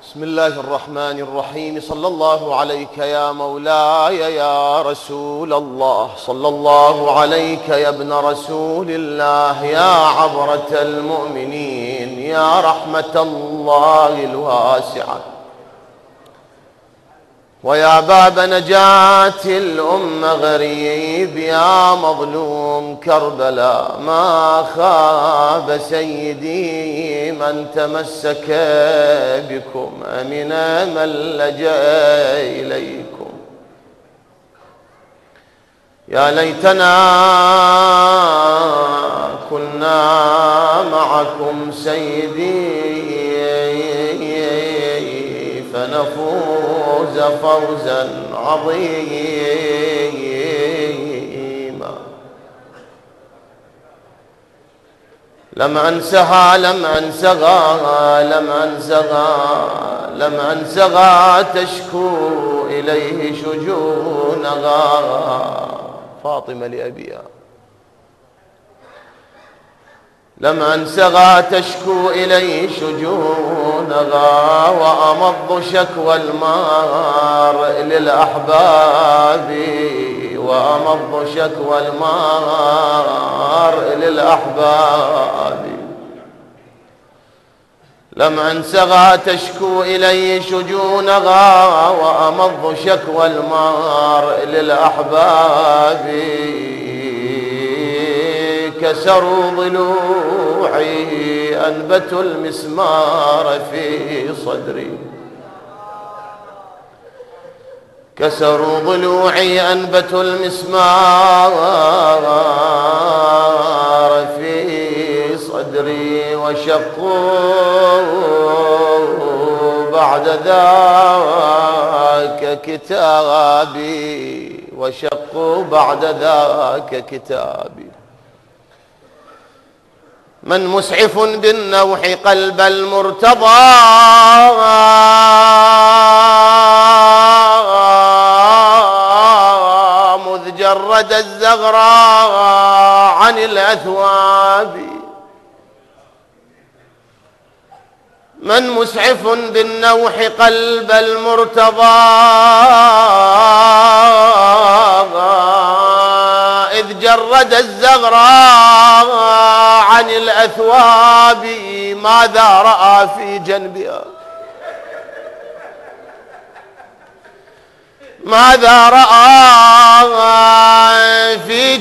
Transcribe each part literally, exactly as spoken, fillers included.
بسم الله الرحمن الرحيم. صلى الله عليك يا مولاي يا رسول الله، صلى الله عليك يا ابن رسول الله، يا عبرة المؤمنين، يا رحمة الله الواسعة، ويا باب نجاة الأمة غريب، يا مظلوم كربلاء. ما خاب سيدي من تمسك بكم، أمن من لجأ إليكم. يا ليتنا كنا معكم سيدي فنفوز فوزا عظيما. لم أنسها لم أنسغا لم أنسغا لم أنسغا تشكو إليه شجونها فاطمة لأبيها. لم أنسغا تشكو إليه شجونها، وأمض شكوى المار للأحباب، وأمض شكوى المار للأحباب. لم أنسغا تشكو إليه شجونها، وأمض شكوى المار للأحباب. كسروا ضلوعي أنبتوا المسمار في صدري، كسروا ضلوعي أنبتوا المسمار في صدري، وشقوا بعد ذاك كتابي، وشقوا بعد ذاك كتابي. من مسعف بالنوح قلب المرتضى، مذ جرد الزغراء عن الأثواب. من مسعف بالنوح قلب المرتضى، إذ جرد الزغراء عن الأثواب. ماذا رأى في جنبها، ماذا رأى في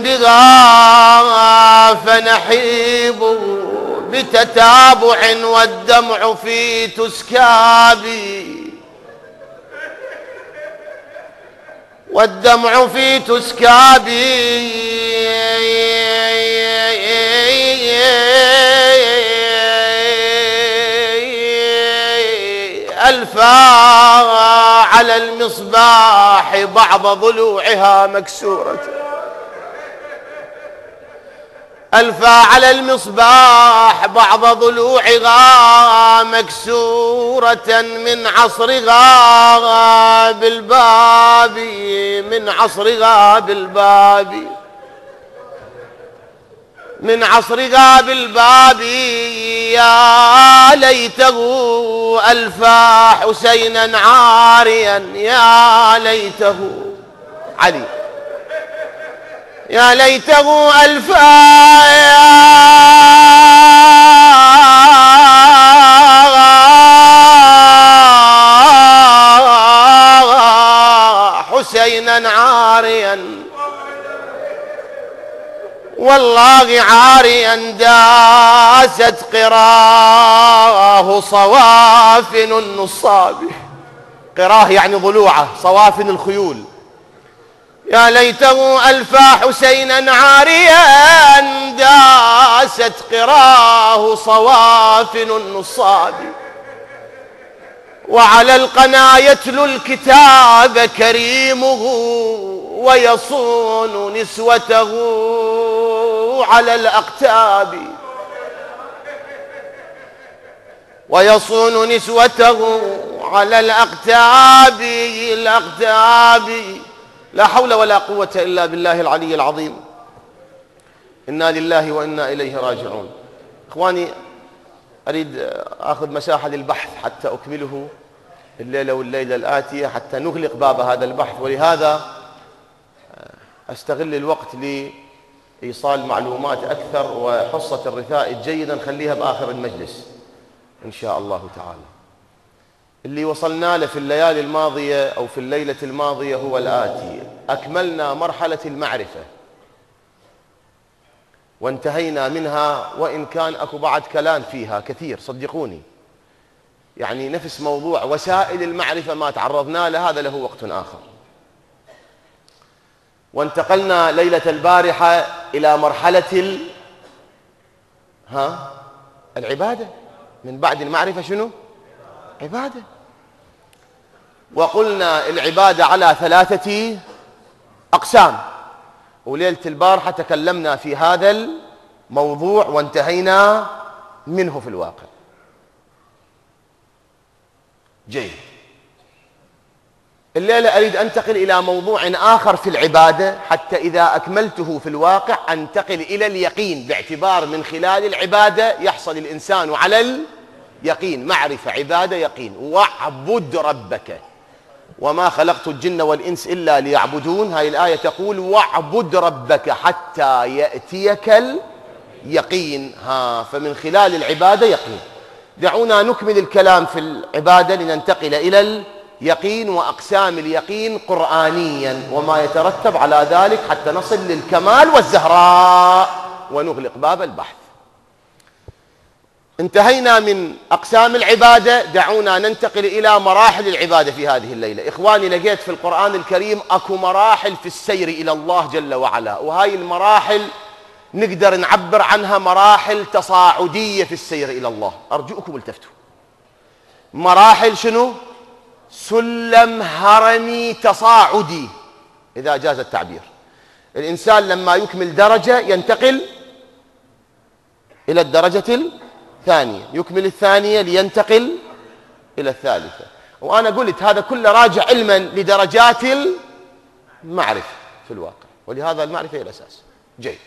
جنبها، فنحيب بتتابع والدمع في تسكابي، والدمع في تسكابي. ألفا على المصباح بعض ضلوعها مكسورة، ألفا على المصباح بعض ضلوعها مكسورة، من عصرها بالباب، من عصرها بالباب، من عصرها بالباب. يا ليته ألفا حسينا عاريا، يا ليته علي، يا ليته ألفا حسينا عاريا، والله عاريا داست قراه صوافن النصاب. قراه يعني ضلوعه، صوافن الخيول. يا ليته ألفا حسينا عاريا داست قراه صوافن النصاب. وعلى القنا يتلو الكتاب كريمه، ويصون نسوته على الأقتاب، ويصون نسوته على الأقتاب. الأقتاب. لا حول ولا قوة إلا بالله العلي العظيم. إنا لله وإنا إليه راجعون. إخواني، أريد أخذ مساحة للبحث حتى أكمله الليلة والليلة الآتية حتى نغلق باب هذا البحث، ولهذا أستغل الوقت لإيصال معلومات أكثر، وحصة الرثاء الجيدة نخليها بآخر المجلس إن شاء الله تعالى. اللي وصلنا له في الليالي الماضية أو في الليلة الماضية هو الآتي: أكملنا مرحلة المعرفة وانتهينا منها، وإن كان أكو بعد كلام فيها كثير صدقوني، يعني نفس موضوع وسائل المعرفة ما تعرضنا له، هذا له وقت آخر. وانتقلنا ليلة البارحة إلى مرحلة ال... ها العبادة. من بعد المعرفة شنو؟ عبادة. وقلنا العبادة على ثلاثة أقسام، وليلة البارحة تكلمنا في هذا الموضوع وانتهينا منه في الواقع. جيد. الليلة أريد أنتقل إلى موضوع آخر في العبادة، حتى إذا أكملته في الواقع أنتقل إلى اليقين، باعتبار من خلال العبادة يحصل الإنسان على اليقين. معرفة، عبادة، يقين. واعبد ربك وما خلقت الجن والإنس إلا ليعبدون. هاي الآية تقول واعبد ربك حتى يأتيك اليقين. ها فمن خلال العبادة يقين. دعونا نكمل الكلام في العبادة لننتقل إلى اليقين وأقسام اليقين قرآنيا وما يترتب على ذلك حتى نصل للكمال والزهراء ونغلق باب البحث. انتهينا من أقسام العبادة، دعونا ننتقل إلى مراحل العبادة في هذه الليلة. إخواني، لقيت في القرآن الكريم أكو مراحل في السير إلى الله جل وعلا، وهاي المراحل نقدر نعبر عنها مراحل تصاعدية في السير إلى الله. أرجوكم التفتوا. مراحل شنو؟ سلم هرمي تصاعدي إذا جاز التعبير. الإنسان لما يكمل درجة ينتقل إلى الدرجة الثانية، يكمل الثانية لينتقل إلى الثالثة. وأنا قلت هذا كله راجع علما لدرجات المعرفة في الواقع، ولهذا المعرفة هي الأساس. جيد.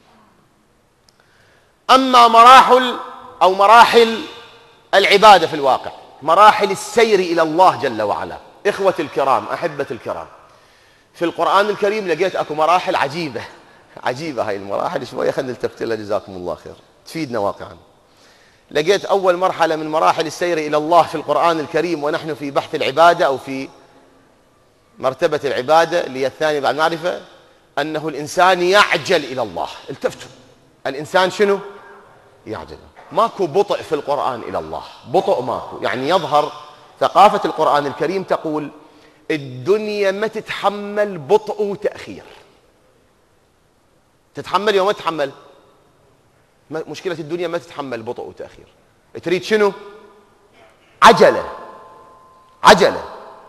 أما مراحل أو مراحل العبادة في الواقع، مراحل السير إلى الله جل وعلا. إخوة الكرام، أحبة الكرام، في القرآن الكريم لقيت أكو مراحل عجيبة عجيبة. هاي المراحل شوية خلينا نلتفت لها جزاكم الله خير، تفيدنا واقعا. لقيت أول مرحلة من مراحل السير إلى الله في القرآن الكريم ونحن في بحث العبادة أو في مرتبة العبادة اللي هي الثانية بعد المعرفة، أنه الإنسان يعجل إلى الله. التفتوا، الإنسان شنو؟ يعجل. ماكو بطء في القرآن إلى الله، بطء ماكو. يعني يظهر ثقافة القرآن الكريم تقول الدنيا ما تتحمل بطء وتأخير. تتحمل يوم ما تتحمل؟ مشكلة الدنيا ما تتحمل بطء وتأخير، تريد شنو؟ عجلة عجلة.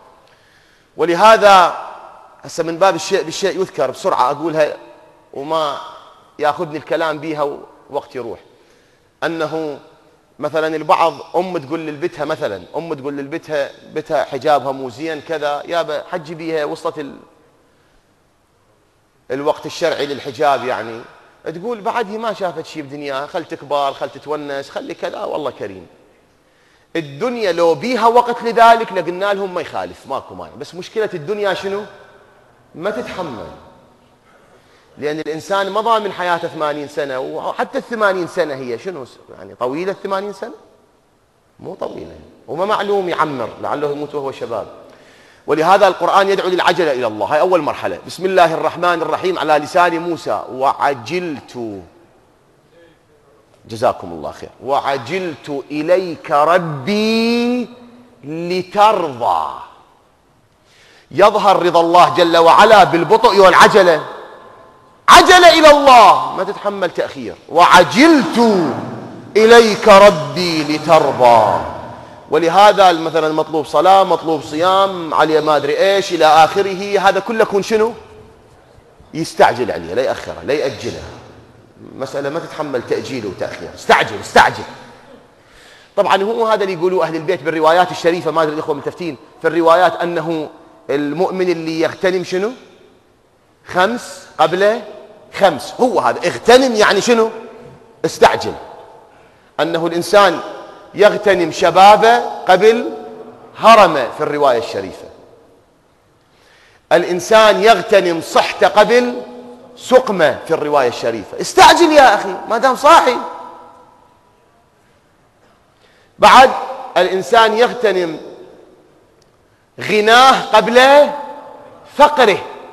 ولهذا هسه من باب الشيء بالشيء يذكر بسرعة أقولها وما يأخذني الكلام بيها ووقت يروح. أنه مثلا البعض أم تقول للبتها، مثلا أم تقول للبتها بتها حجابها مو زين كذا، يابا حجي بيها، وصلت ال... الوقت الشرعي للحجاب، يعني تقول بعد هي ما شافت شيء بدنياها، خل تكبر، خل تتونس، خلي كذا، والله كريم. الدنيا لو بيها وقت لذلك لقلنا لهم ما يخالف، ماكو مانع، بس مشكلة الدنيا شنو؟ ما تتحمل. لأن الإنسان مضى من حياته ثمانين سنة، وحتى الثمانين سنة هي شنو يعني طويلة؟ الثمانين سنة مو طويلة، وما معلوم يعمر، لعله يموت وهو شباب. ولهذا القرآن يدعو للعجلة إلى الله. هاي أول مرحلة. بسم الله الرحمن الرحيم على لسان موسى. وعجلت، جزاكم الله خير، وعجلت إليك ربي لترضى. يظهر رضا الله جل وعلا بالبطء والعجلة. عجل إلى الله، ما تتحمل تأخير. وعجلت إليك ربي لترضى. ولهذا مثلا مطلوب صلاة، مطلوب صيام، عليه ما أدري إيش إلى آخره، هذا كله يكون شنو؟ يستعجل عليه، لا يأخره، لا يأجله. مسألة ما تتحمل تأجيل وتأخير، استعجل استعجل. طبعا هو هذا اللي يقولوا أهل البيت بالروايات الشريفة، ما أدري الإخوة ملتفتين في الروايات، أنه المؤمن اللي يغتنم شنو؟ خمس قبل خمس. هو هذا اغتنم يعني شنو؟ استعجل. أنه الإنسان يغتنم شبابه قبل هرمه في الرواية الشريفة. الإنسان يغتنم صحته قبل سقمه في الرواية الشريفة. استعجل يا أخي ما دام صاحي. بعد الإنسان يغتنم غناه قبل فقره.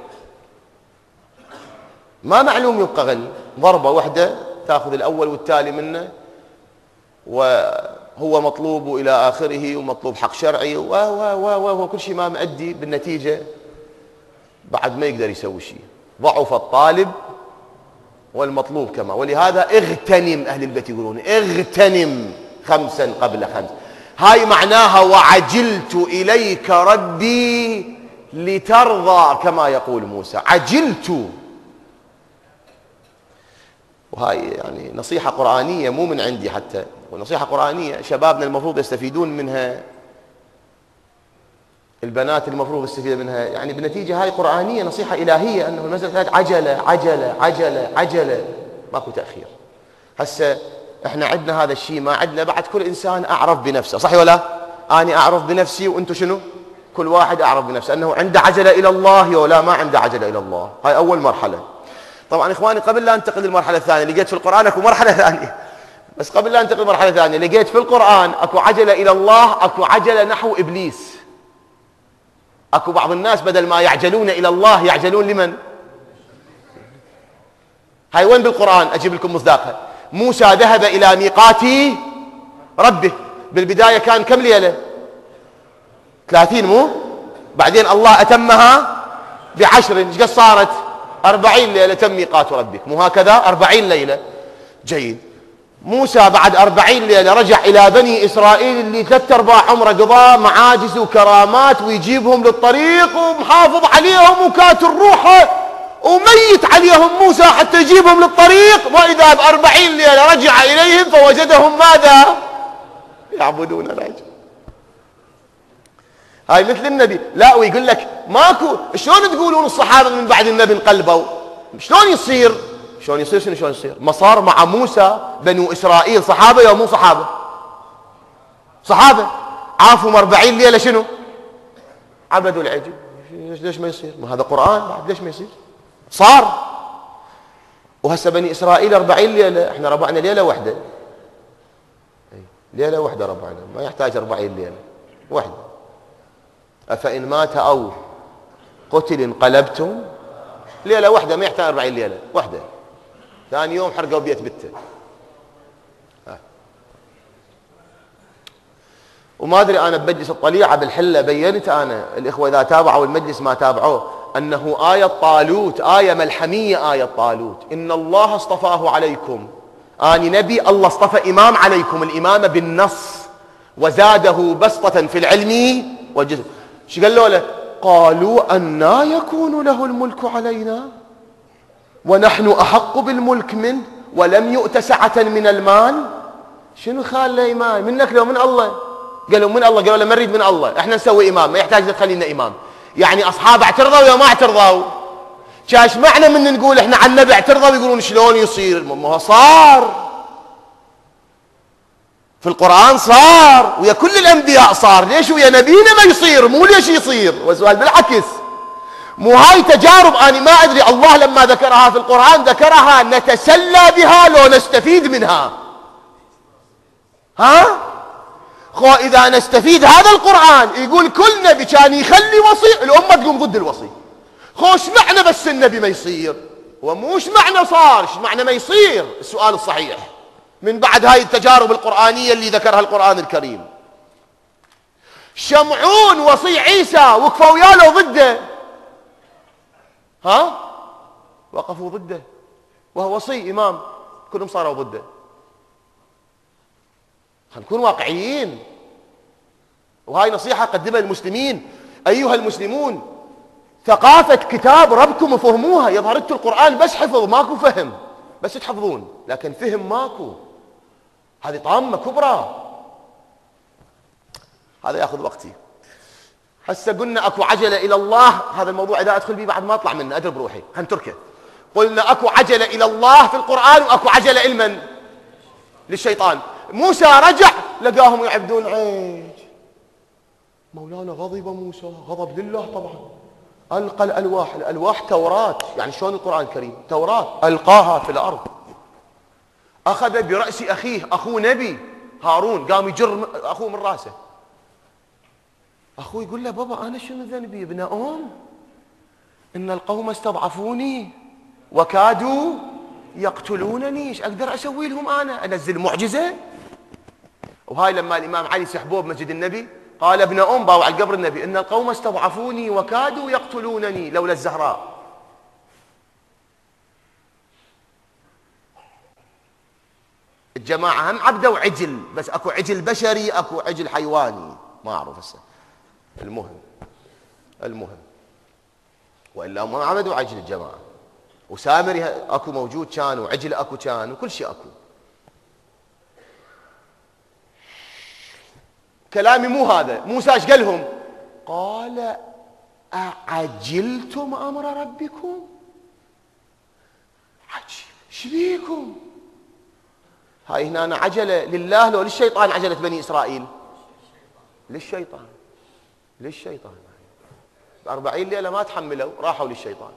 ما معلوم يبقى غني، ضربة واحدة تأخذ الأول والتالي منه، وهو مطلوب إلى آخره، ومطلوب حق شرعي وهو كل شيء ما مؤدي، بالنتيجة بعد ما يقدر يسوي شيء. ضعف الطالب والمطلوب كما. ولهذا اغتنم، أهل البيت يقولون اغتنم خمسا قبل خمس. هاي معناها وعجلت إليك ربي لترضى كما يقول موسى. عجلت. وهاي يعني نصيحة قرآنية مو من عندي حتى، ونصيحة قرآنية شبابنا المفروض يستفيدون منها، البنات المفروض يستفيدون منها. يعني بالنتيجة هاي قرآنية، نصيحة إلهية، أنه المسألة عجلة عجلة عجلة عجلة، ماكو تأخير. هسه احنا عندنا هذا الشيء، ما عندنا بعد. كل إنسان أعرف بنفسه، صحيح ولا؟ أنا أعرف بنفسي وأنتم شنو؟ كل واحد أعرف بنفسه، أنه عنده عجلة إلى الله ولا ما عنده عجلة إلى الله. هاي أول مرحلة. طبعا إخواني قبل لا أنتقل للمرحلة الثانية، لقيت في القرآن أكو مرحلة ثانية، بس قبل لا أنتقل للمرحلة الثانية لقيت في القرآن أكو عجلة إلى الله، أكو عجلة نحو إبليس. أكو بعض الناس بدل ما يعجلون إلى الله يعجلون لمن؟ هاي وين بالقرآن؟ أجيب لكم مصداقها. موسى ذهب إلى ميقات ربه. بالبداية كان كم ليلة؟ ثلاثين مو؟ بعدين الله أتمها بعشر. ايش قد صارت؟ أربعين ليلة تم ميقات ربك، مو هكذا؟ أربعين ليلة. جيد. موسى بعد أربعين ليلة رجع إلى بني إسرائيل اللي ثلاث أرباع عمره قضاء معاجز وكرامات، ويجيبهم للطريق ومحافظ عليهم وكاتل روحه وميت عليهم موسى حتى يجيبهم للطريق. وإذا بأربعين ليلة رجع إليهم فوجدهم ماذا؟ يعبدون العجل. هاي مثل النبي. لا ويقول لك ماكو. شلون تقولون الصحابة من بعد النبي انقلبوا؟ شلون يصير؟ شلون يصير شنو شلون يصير؟ ما صار مع موسى بنو إسرائيل صحابة يا مو صحابة؟ صحابة. عافوا أربعين ليلة شنو؟ عبدوا العجل. ليش ما يصير؟ ما هذا قرآن بعد، ليش ما يصير؟ صار. وهسه بني إسرائيل أربعين ليلة، احنا ربعنا ليلة واحدة. ليلة واحدة ربعنا، ما يحتاج أربعين ليلة واحدة. أفإن مات أو قتل انقلبتم. ليلة واحدة ما يحتاج أربعين ليلة واحدة. ثاني يوم حرقوا بيت بته. وما أدري أنا بمجلس الطليعة بالحلة بينت أنا، الإخوة إذا تابعوا المجلس ما تابعوه، أنه آية طالوت آية ملحمية. آية طالوت إن الله اصطفاه عليكم. آني نبي الله اصطفى إمام عليكم، الإمامة بالنص، وزاده بسطة في العلم والجسم. شو قالوا له؟ قالوا أنا يكون له الملك علينا ونحن أحق بالملك منه ولم يؤت سعة من المال. شنو خال له إمام؟ منك لو من الله؟ قالوا من الله. قالوا له ما نريد من الله، احنا نسوي إمام، ما يحتاج تخلينا إمام. يعني أصحاب اعترضوا ولا ما اعترضوا؟ شاش معنى من نقول احنا عن النبي اعترضوا ويقولون شلون يصير؟ ما هو صار في القرآن، صار ويا كل الأنبياء صار. ليش ويا نبينا ما يصير؟ مو ليش يصير؟ والسؤال بالعكس. مو هاي تجارب أنا ما أدري الله لما ذكرها في القرآن ذكرها نتسلى بها لو نستفيد منها. ها؟ خو إذا نستفيد هذا القرآن يقول كل نبي كان يخلي وصي الأمة تقوم ضد الوصي. خوش معنى بس النبي ما يصير وموش معنى صار، ايش معنى ما يصير؟ السؤال الصحيح من بعد هاي التجارب القرآنية اللي ذكرها القرآن الكريم. شمعون وصي عيسى وقفوا وياه ضده. ها؟ وقفوا ضده وهو وصي إمام، كلهم صاروا ضده. نكون واقعيين، وهاي نصيحة قدمها للمسلمين. أيها المسلمون ثقافة كتاب ربكم وفهموها. يظهر انتم القرآن بس حفظ ماكو فهم، بس تحفظون لكن فهم ماكو. هذه طامة كبرى، هذا ياخذ وقتي. هسه قلنا اكو عجلة الى الله، هذا الموضوع اذا ادخل به بعد ما اطلع منه ادري بروحي هنتركه. قلنا اكو عجلة الى الله في القرآن واكو عجلة لمن؟ للشيطان. موسى رجع لقاهم يعبدون عيج. مولانا غضب موسى غضب لله طبعا، ألقى الألواح. الألواح توراة، يعني شلون القرآن الكريم توراة، ألقاها في الأرض. أخذ برأس أخيه، أخوه نبي هارون، قام يجر أخوه من رأسه. أخوه يقول له بابا أنا شنو ذنبي ابن أم؟ إن القوم استضعفوني وكادوا يقتلونني، ايش أقدر أسوي لهم أنا؟ أنزل معجزة؟ وهاي لما الإمام علي سحبوه بمسجد النبي قال ابن أم، باو على قبر النبي، إن القوم استضعفوني وكادوا يقتلونني لولا الزهراء. الجماعة هم عبدوا عجل، بس أكو عجل بشري أكو عجل حيواني ما أعرف هسه. المهم المهم وإلا هم عبدوا عجل الجماعة، وسامري أكو موجود كان، وعجل أكو كان، وكل شيء أكو. كلامي مو هذا. موسى ايش قال لهم؟ قال أعجلتم أمر ربكم؟ عجيب، ايش بيكم؟ هاي هنا عجلة لله لو للشيطان؟ عجلة بني إسرائيل للشيطان، للشيطان. أربعين ليلة ما تحملوا راحوا للشيطان.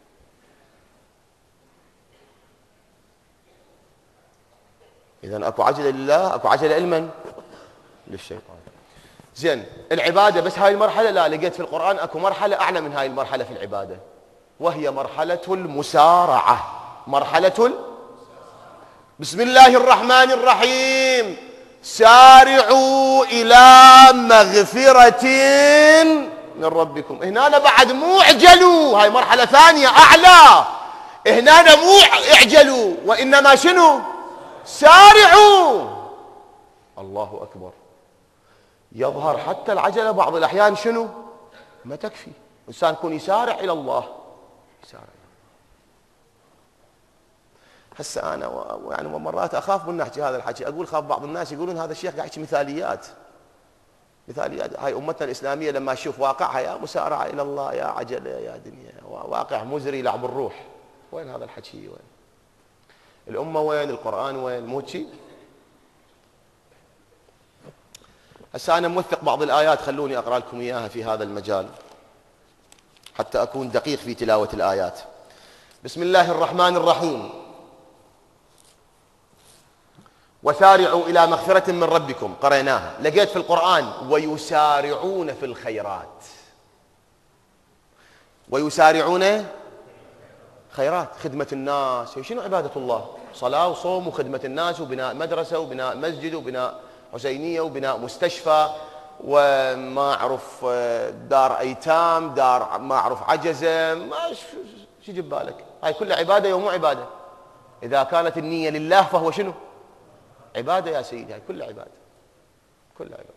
إذن أكو عجلة لله، أكو عجلة لمن؟ للشيطان. زين، العبادة بس هاي المرحلة؟ لا، لقيت في القرآن أكو مرحلة أعلى من هاي المرحلة في العبادة، وهي مرحلة المسارعة. مرحلة ال... بسم الله الرحمن الرحيم، سارعوا إلى مغفرة من ربكم. هنا بعد مو اعجلوا، هاي مرحلة ثانية أعلى. هنا مو اعجلوا، وإنما شنو؟ سارعوا. الله أكبر. يظهر حتى العجلة بعض الأحيان شنو؟ ما تكفي. الإنسان يكون يسارع إلى الله، يسارع. هسه أنا و... يعني مرات أخاف من نحكي هذا الحكي، أقول خاف بعض الناس يقولون هذا الشيخ قاعد يحكي مثاليات. مثاليات. هاي أمتنا الإسلامية لما تشوف واقعها يا مسارعة إلى الله يا عجلة يا دنيا، واقع مزري لعب الروح. وين هذا الحكي؟ وين الأمة؟ وين القرآن؟ وين؟ مو شيء. هسه أنا موثق بعض الآيات، خلوني أقرأ لكم إياها في هذا المجال حتى أكون دقيق في تلاوة الآيات. بسم الله الرحمن الرحيم، وسارعوا إلى مغفرة من ربكم، قرأناها. لقيت في القرآن ويسارعون في الخيرات. ويسارعون خيرات، خدمة الناس. شنو عبادة الله؟ صلاة وصوم وخدمة الناس، وبناء مدرسة وبناء مسجد وبناء حسينية وبناء مستشفى، وما أعرف دار أيتام، دار ما أعرف عجزة، ما شو يجيب بالك؟ هاي كلها عبادة ومو عبادة؟ إذا كانت النية لله فهو شنو؟ عبادة يا سيدي. هاي كلها عبادة، كلها عبادة.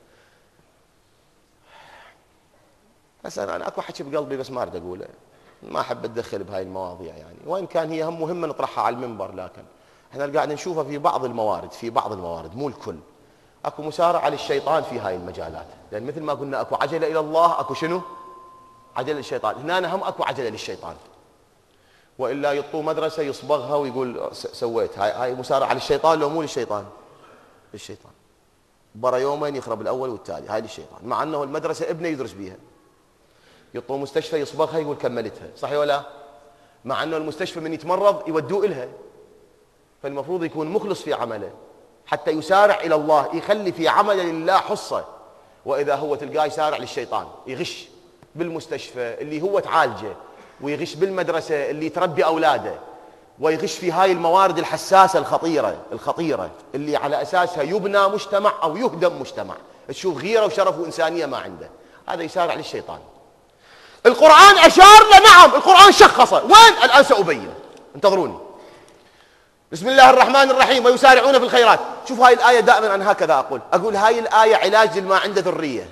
هسه أنا أكو حكي بقلبي بس ما أريد أقوله، ما أحب أتدخل بهاي المواضيع يعني، وإن كان هي هم مهمة نطرحها على المنبر، لكن احنا قاعد نشوفها في بعض الموارد، في بعض الموارد مو الكل. اكو مسارعة للشيطان في هاي المجالات، لأن مثل ما قلنا اكو عجلة إلى الله، اكو شنو؟ عجلة للشيطان. هنا هم اكو عجلة للشيطان، وإلا يطو مدرسة يصبغها ويقول سويت. هاي هاي مسارعة للشيطان لو مو للشيطان؟ للشيطان. برا يومين يخرب الأول والتالي، هاي للشيطان، مع أنه المدرسة ابنه يدرس بيها. يطو مستشفى يصبغها يقول كملتها، صحيح ولا؟ مع أنه المستشفى من يتمرض يودوه إلها. فالمفروض يكون مخلص في عمله حتى يسارع إلى الله، يخلي في عمله لله حصة. وإذا هو تلقاه يسارع للشيطان، يغش بالمستشفى اللي هو تعالجه، ويغش بالمدرسة اللي تربي أولاده، ويغش في هاي الموارد الحساسة الخطيرة الخطيرة اللي على أساسها يبنى مجتمع أو يهدم مجتمع. تشوف غيرة وشرف وإنسانية ما عنده، هذا يسارع للشيطان. القرآن أشار له، نعم القرآن شخصه. وين؟ الآن سأبين، انتظروني. بسم الله الرحمن الرحيم، ويسارعون في الخيرات. شوف هاي الآية دائما أنا هكذا أقول، أقول هاي الآية علاج للما عنده ذرية.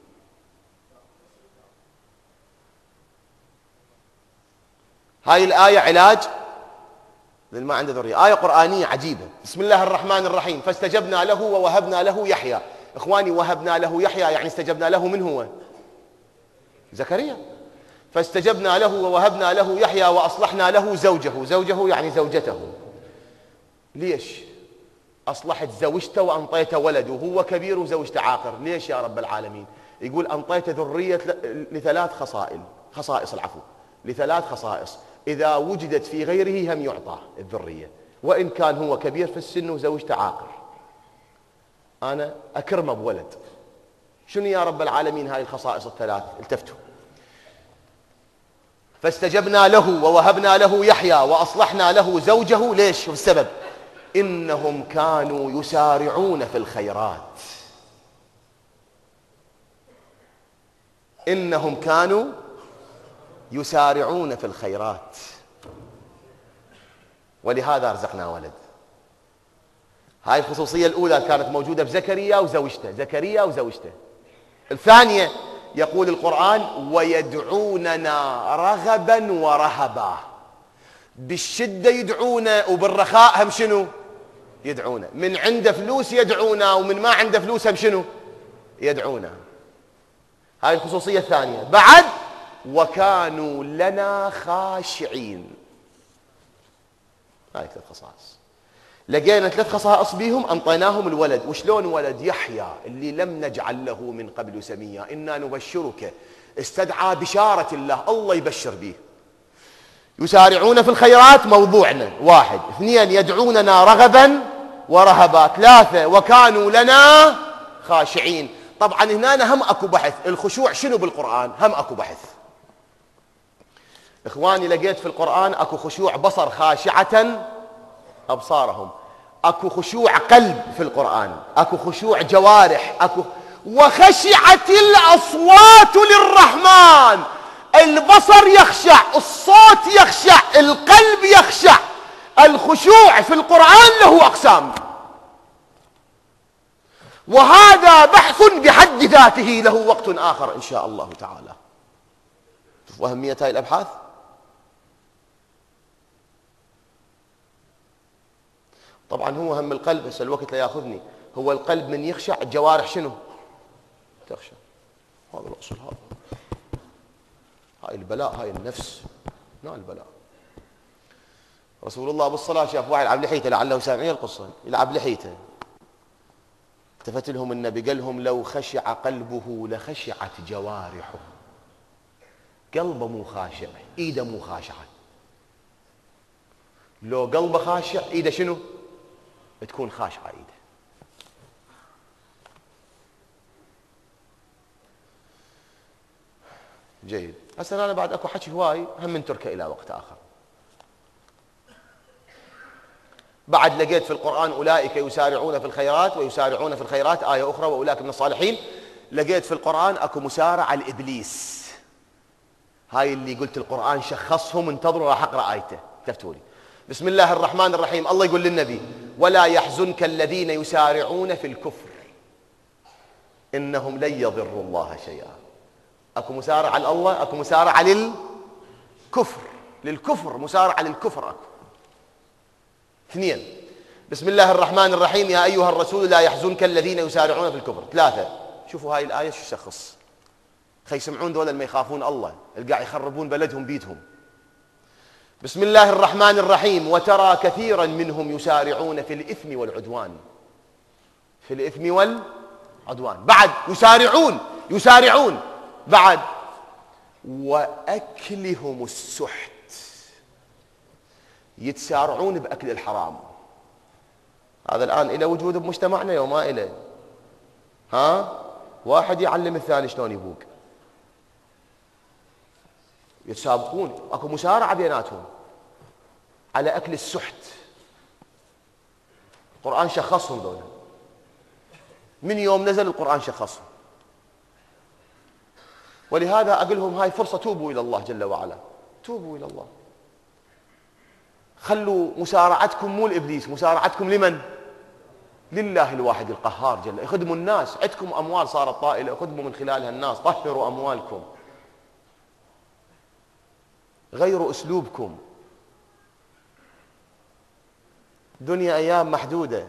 هاي الآية علاج للما عنده ذرية، آية قرآنية عجيبة. بسم الله الرحمن الرحيم، فاستجبنا له ووهبنا له يحيى. إخواني، وهبنا له يحيى يعني استجبنا له. من هو؟ زكريا. فاستجبنا له ووهبنا له يحيى وأصلحنا له زوجه. زوجه يعني زوجته. ليش؟ أصلحت زوجته وأنطيته ولد وهو كبير وزوجته عاقر. ليش يا رب العالمين؟ يقول أنطيته ذرية لثلاث خصائل خصائص العفو لثلاث خصائص إذا وجدت في غيره هم يعطى الذرية، وإن كان هو كبير في السن وزوجته عاقر أنا أكرمه بولد. شنو يا رب العالمين هاي الخصائص الثلاث؟ التفتوا. فاستجبنا له ووهبنا له يحيى وأصلحنا له زوجه. ليش؟ شوف السبب، إنهم كانوا يسارعون في الخيرات. إنهم كانوا يسارعون في الخيرات ولهذا رزقنا ولد. هاي الخصوصية الأولى كانت موجودة بزكريا وزوجته، زكريا وزوجته. الثانية يقول القرآن ويدعوننا رغبا ورهبا. بالشدة يدعونا وبالرخاء هم شنو يدعونا. من عنده فلوس يدعونا ومن ما عنده فلوس هم شنو يدعونا. هاي الخصوصية الثانية. بعد وكانوا لنا خاشعين. هاي ثلاث خصائص. لقينا ثلاث خصائص بيهم أنطيناهم الولد. وشلون ولد؟ يحيى اللي لم نجعل له من قبل سميا إنا نبشرك. استدعى بشارة الله، الله يبشر به. يسارعون في الخيرات موضوعنا واحد. اثنين يدعوننا رغبا ورهبا. ثلاثة وكانوا لنا خاشعين. طبعا هنا هم اكو بحث. الخشوع شنو بالقرآن؟ هم اكو بحث. اخواني لقيت في القرآن اكو خشوع بصر خاشعة ابصارهم، اكو خشوع قلب في القرآن، اكو خشوع جوارح، اكو وخشعت الاصوات للرحمن. البصر يخشع، الصوت يخشع، القلب يخشع. الخشوع في القرآن له أقسام، وهذا بحث بحد ذاته له وقت آخر إن شاء الله تعالى. شوفوا أهمية هاي الأبحاث. طبعا هو هم القلب، بس الوقت لا ياخذني. هو القلب من يخشع الجوارح شنو تخشع. هذا الأصل، هذا هاي البلاء، هاي النفس نوع البلاء. رسول الله بالصلاة شاف واحد يلعب لحيته، لعله سامعين القصة، يلعب لحيته. التفت لهم النبي قال لهم لو خشع قلبه لخشعت جوارحه. قلبه مو خاشع، ايده مو خاشعة. لو قلبه خاشع ايده شنو؟ تكون خاشعة ايده. جيد. هسه انا بعد اكو حكي هواي هم نتركه الى وقت اخر. بعد لقيت في القرآن اولئك يسارعون في الخيرات ويسارعون في الخيرات آية اخرى واولئك من الصالحين. لقيت في القرآن اكو مسارعة لابليس. هاي اللي قلت القرآن شخصهم، انتظروا راح اقرا ايته تفتوا لي. بسم الله الرحمن الرحيم. الله يقول للنبي ولا يحزنك الذين يسارعون في الكفر انهم لن يضروا الله شيئا. اكو مسارعة لله، اكو مسارعة للكفر، للكفر مسارعة للكفر اكو. اثنين بسم الله الرحمن الرحيم يا ايها الرسول لا يحزنك الذين يسارعون في الكفر. ثلاثة شوفوا هاي الآية شو تشخص. خي يسمعون دول ما يخافون الله، القاع يخربون بلدهم بيتهم. بسم الله الرحمن الرحيم وترى كثيرا منهم يسارعون في الإثم والعدوان. في الإثم والعدوان. بعد يسارعون يسارعون بعد وأكلهم السحت. يتسارعون بأكل الحرام. هذا الآن إلى وجود بمجتمعنا يوم ما إلى. ها واحد يعلم الثاني شلون يبوق. يتسابقون، اكو مسارعة بيناتهم على أكل السحت. القرآن شخصهم دول. من يوم نزل القرآن شخصهم. ولهذا أقول لهم هاي فرصة، توبوا إلى الله جل وعلا، توبوا إلى الله. خلوا مسارعتكم مو لإبليس، مسارعتكم لمن؟ لله الواحد القهار جل. اخدموا الناس، عندكم أموال صارت طائلة، اخدموا من خلالها الناس، طهروا أموالكم، غيروا أسلوبكم. دنيا أيام محدودة.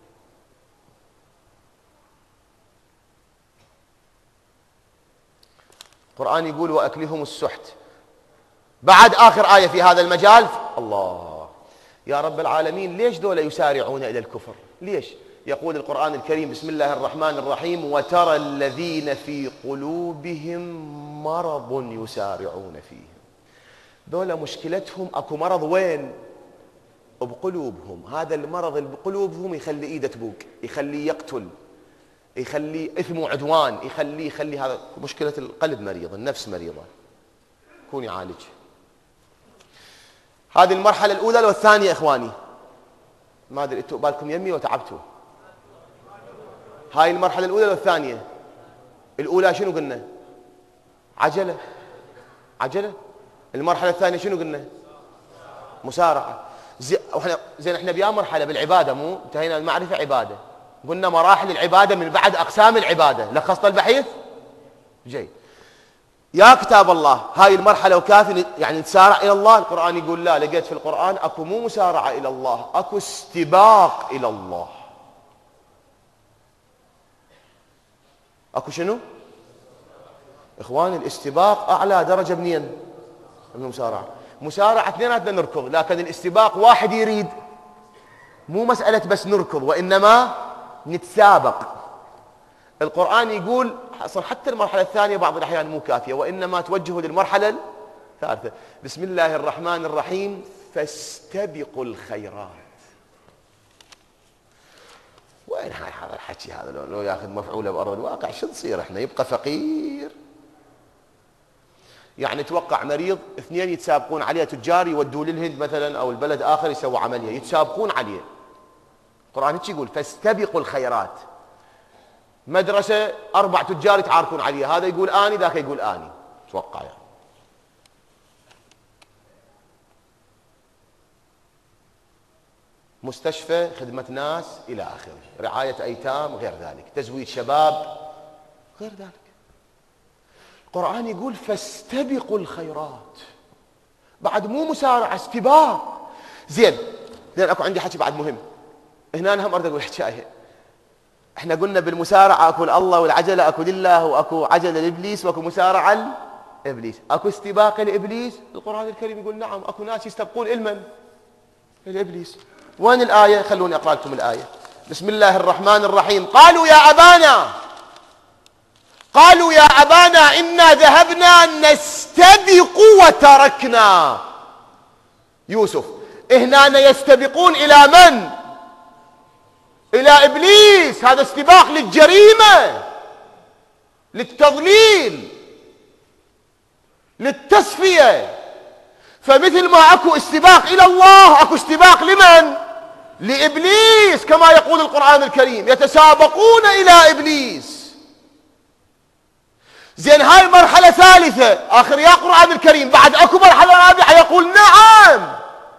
القرآن يقول وأكلهم السحت. بعد آخر آية في هذا المجال الله يا رب العالمين ليش دول يسارعون إلى الكفر؟ ليش؟ يقول القرآن الكريم بسم الله الرحمن الرحيم وترى الذين في قلوبهم مرض يسارعون فيهم. ذولا مشكلتهم اكو مرض وين؟ بقلوبهم. هذا المرض اللي بقلوبهم يخلي ايده تبوق، يخليه يقتل، يخليه اثم وعدوان، يخليه يخلي هذا مشكلة القلب مريض، النفس مريضة، يكون يعالج. هذه المرحلة الأولى والثانية إخواني. ما أدري أنتم بالكم يمي وتعبتوا. هاي المرحلة الأولى والثانية. الأولى شنو قلنا؟ عجلة عجلة. المرحلة الثانية شنو قلنا؟ مسارعة. زي وإحنا زين إحنا بيا مرحلة بالعبادة، مو انتهينا المعرفة عبادة. قلنا مراحل العبادة من بعد أقسام العبادة، لخصت البحيث؟ جيد. يا كتاب الله هاي المرحلة وكافي يعني نتسارع إلى الله؟ القرآن يقول لا. لقيت في القرآن أكو مو مسارعة إلى الله، أكو استباق إلى الله. أكو شنو؟ إخواني الاستباق أعلى درجة منين؟ من المسارعة. مسارعة اثنيناتنا نركض، لكن الاستباق واحد يريد. مو مسألة بس نركض، وإنما نتسابق. القرآن يقول أصلا حتى المرحلة الثانية بعض الأحيان مو كافية، وإنما توجهوا للمرحلة الثالثة. بسم الله الرحمن الرحيم فاستبقوا الخيرات. وين هاي هذا الحكي هذا؟ لو, لو ياخذ مفعولة بأرض الواقع شو نصير احنا؟ يبقى فقير. يعني توقع مريض اثنين يتسابقون عليه، تجار يودوه للهند مثلا أو البلد آخر يسووا عملية، يتسابقون عليه. القرآن هيك يقول فاستبقوا الخيرات. مدرسة أربع تجار يتعاركون عليها، هذا يقول آني ذاك يقول آني. توقع يعني. مستشفى، خدمة ناس إلى آخره، رعاية أيتام، غير ذلك، تزويج شباب، غير ذلك. القرآن يقول فاستبقوا الخيرات. بعد مو مسارعة، استباق. زين زين اكو عندي حكي بعد مهم. هنا أنا هم أريد أقول حكاية. احنا قلنا بالمسارعة اكو الله، والعجلة اكو لله، واكو عجلة لإبليس، واكو مسارعة لإبليس. اكو استباق لإبليس. القرآن الكريم يقول نعم اكو ناس يستبقون المن؟ لإبليس. وين الآية؟ خلوني أقرأ لكم الآية. بسم الله الرحمن الرحيم. قالوا يا أبانا قالوا يا أبانا إنا ذهبنا نستبق وتركنا يوسف. هنا يستبقون إلى من؟ إلى إبليس. هذا استباق للجريمة، للتضليل، للتصفية. فمثل ما أكو استباق إلى الله أكو استباق لمن؟ لإبليس. كما يقول القرآن الكريم يتسابقون إلى إبليس. زين هاي مرحلة ثالثة آخر يا قرآن الكريم. بعد أكو مرحلة رابعة يقول نعم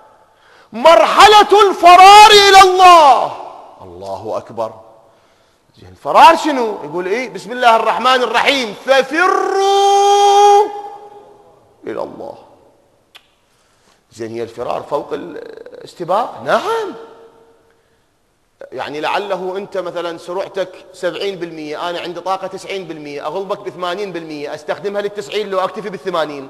مرحلة الفرار إلى الله. الله أكبر. زين الفرار شنو؟ يقول إيه؟ بسم الله الرحمن الرحيم ففروا إلى الله. زين هي الفرار فوق الاستباق؟ نعم. يعني لعله أنت مثلا سرعتك سبعين بالمئة، أنا عندي طاقة تسعين بالمئة، أغلبك بثمانين بالمئة، أستخدمها للتسعين لو أكتفي بالثمانين؟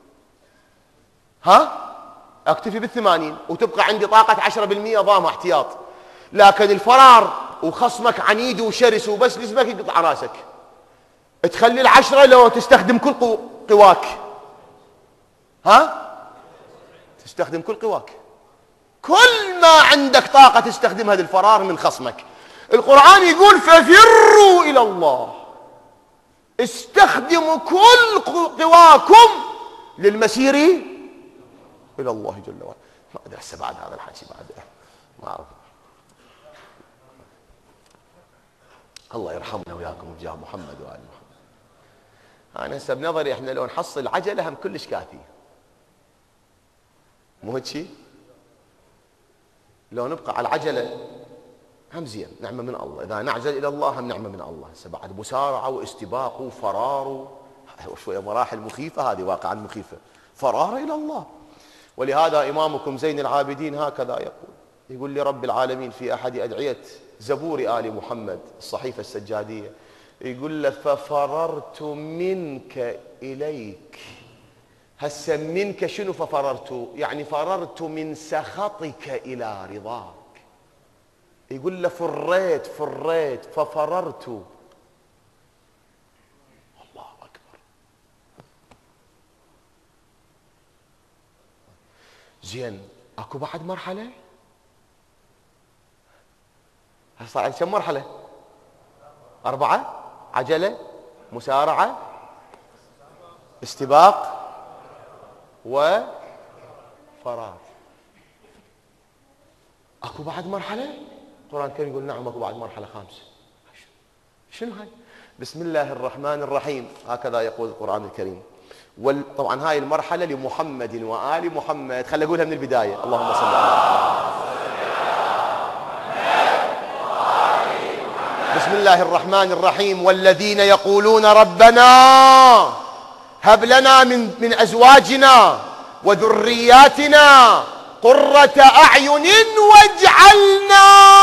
ها؟ أكتفي بالثمانين وتبقى عندي طاقة عشرة بالمئة ضامة احتياط. لكن الفرار وخصمك عنيد وشرس وبس لزمك يقطع راسك، تخلي العشرة لو تستخدم كل قواك. ها؟ تستخدم كل قواك، كل ما عندك طاقة تستخدمها للفرار من خصمك. القرآن يقول ففروا إلى الله. استخدموا كل قواكم للمسير إلى الله جل وعلا. ما أدري هسه بعد هذا الحكي بعد ما أعرف. الله يرحمنا وياكم بجاه محمد وآل محمد. أنا هسه بنظري إحنا لو نحصل عجلة هم كلش كافي. مو هيك شيء؟ لو نبقى على العجلة هم زين، نعمة من الله. إذا نعجل إلى الله هم نعمة من الله. هسه بعد مسارعة واستباق وفرار وشوية مراحل مخيفة، هذه واقعا مخيفة. فرار إلى الله. ولهذا إمامكم زين العابدين هكذا يقول، يقول لرب العالمين في أحد أدعية زبور آل محمد الصحيفة السجادية، يقول له ففررت منك إليك. هسه منك شنو ففررت؟ يعني فررت من سخطك إلى رضاك. يقول له فريت فريت ففررت. الله أكبر. زين اكو بعد مرحلة؟ هسه على كم مرحلة؟ أربعة. عجلة، مسارعة، استباق، وفرار. اكو بعد مرحلة؟ القرآن الكريم يقول نعم اكو بعد مرحلة خامسة. شنو هاي؟ بسم الله الرحمن الرحيم، هكذا يقول القرآن الكريم. طبعا هاي المرحلة لمحمد وآل محمد. خلي أقولها من البداية. اللهم صل على محمد. بسم الله الرحمن الرحيم. والذين يقولون ربنا هب لنا من من أزواجنا وذرياتنا قرة أعين واجعلنا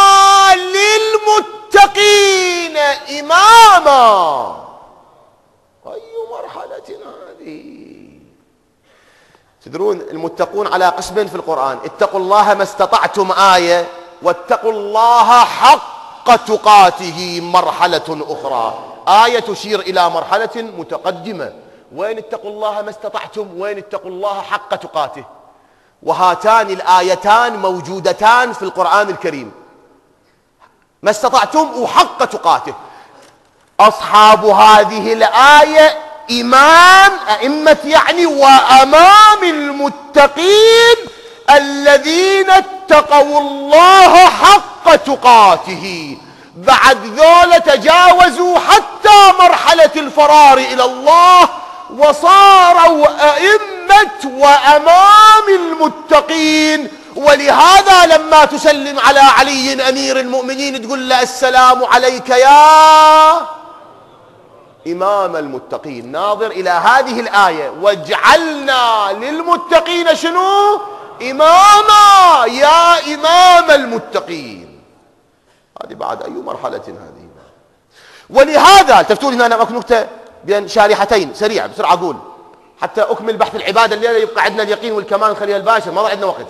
للمتقين إماما. أي مرحلة هذه؟ تدرون المتقون على قسمين في القرآن: اتقوا الله ما استطعتم آية، واتقوا الله حق تقاته مرحلة أخرى. آية تشير إلى مرحلة متقدمة. وين اتقوا الله ما استطعتم؟ وين اتقوا الله حق تقاته؟ وهاتان الآيتان موجودتان في القرآن الكريم، ما استطعتم وحق تقاته. أصحاب هذه الآية إمام أئمة يعني وأمام المتقين الذين اتقوا الله حق تقاته. بعد ذولا تجاوزوا حتى مرحلة الفرار إلى الله وصاروا أئمة وأمام المتقين. ولهذا لما تسلم على علي أمير المؤمنين تقول له السلام عليك يا إمام المتقين. ناظر إلى هذه الآية: واجعلنا للمتقين شنو؟ إماما، يا إمام المتقين. هذه بعد أي مرحلة هذه؟ ولهذا التفتوا لي هنا أكو نقطة بين شارحتين سريعة بسرعة أقول حتى أكمل بحث العبادة الليلة، يبقى عندنا اليقين والكمال نخليها الباشر، ما عندنا وقت.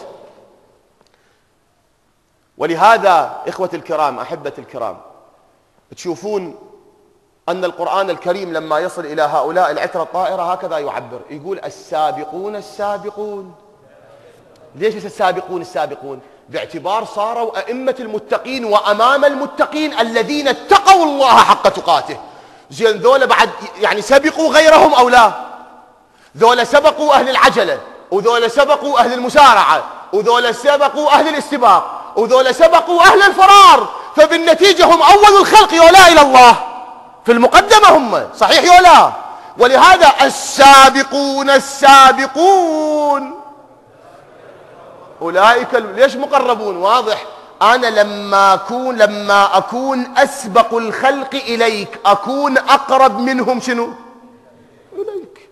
ولهذا إخوة الكرام أحبة الكرام، تشوفون أن القرآن الكريم لما يصل إلى هؤلاء العترة الطائرة هكذا يعبر، يقول السابقون السابقون. ليش السابقون السابقون؟ باعتبار صاروا أئمة المتقين وأمام المتقين الذين اتقوا الله حق تقاته. زين ذولا بعد يعني سبقوا غيرهم أو لا؟ ذولا سبقوا أهل العجلة، وذولا سبقوا أهل المسارعة، وذولا سبقوا أهل الاستباق، وذولا سبقوا أهل الفرار. فبالنتيجة هم أول الخلق يولا إلى الله في المقدمة، هم صحيح يولا. ولهذا السابقون السابقون أولئك ليش مقربون؟ واضح. أنا لما أكون لما أكون أسبق الخلق إليك أكون أقرب منهم شنو؟ إليك.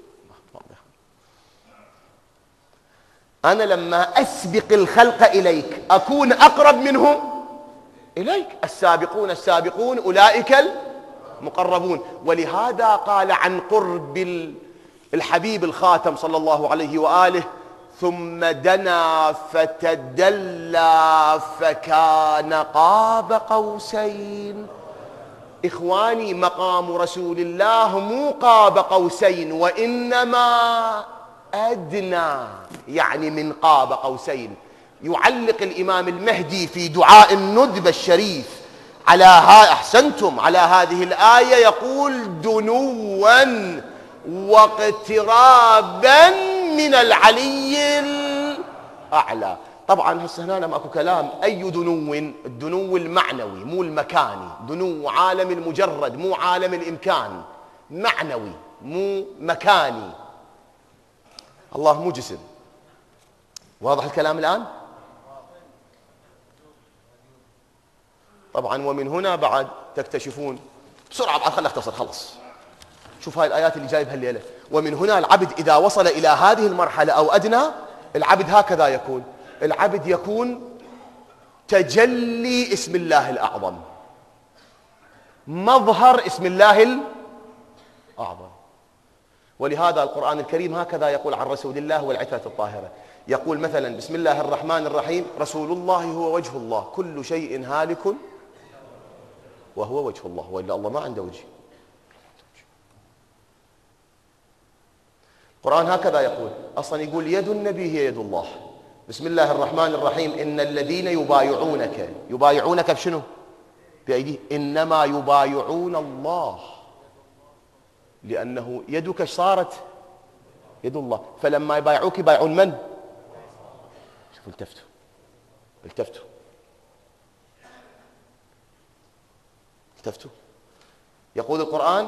أنا لما أسبق الخلق إليك أكون أقرب منهم إليك. السابقون السابقون أولئك المقربون. ولهذا قال عن قرب الحبيب الخاتم صلى الله عليه وآله: ثم دنا فتدلى فكان قاب قوسين. إخواني، مقام رسول الله مو قاب قوسين، وإنما أدنى، يعني من قاب قوسين. يعلق الإمام المهدي في دعاء الندب الشريف على ها أحسنتم على هذه الآية، يقول: دنوا واقترابا من العلي الأعلى. طبعا هسه هنا ماكو كلام أي دنو، الدنو المعنوي مو المكاني. دنو عالم المجرد مو عالم الإمكان، معنوي مو مكاني. الله مو جسم. واضح الكلام الآن؟ طبعا ومن هنا بعد تكتشفون بسرعة، بعد خليني أختصر خلص. شوف هاي الآيات اللي جايبها الليلة. ومن هنا العبد إذا وصل إلى هذه المرحلة أو أدنى، العبد هكذا يكون. العبد يكون تجلي اسم الله الأعظم، مظهر اسم الله الأعظم. ولهذا القرآن الكريم هكذا يقول عن رسول الله والعترة الطاهرة، يقول مثلا بسم الله الرحمن الرحيم رسول الله هو وجه الله كل شيء هالك وهو وجه الله، وإلا الله ما عنده وجه. القرآن هكذا يقول، أصلا يقول يد النبي هي يد الله. بسم الله الرحمن الرحيم إن الذين يبايعونك، يبايعونك بشنو؟ بأيديه. إنما يبايعون الله لأنه يدك صارت يد الله، فلما يبايعوك يبايعون من؟ شوفوا التفتوا التفتوا التفتوا يقول القرآن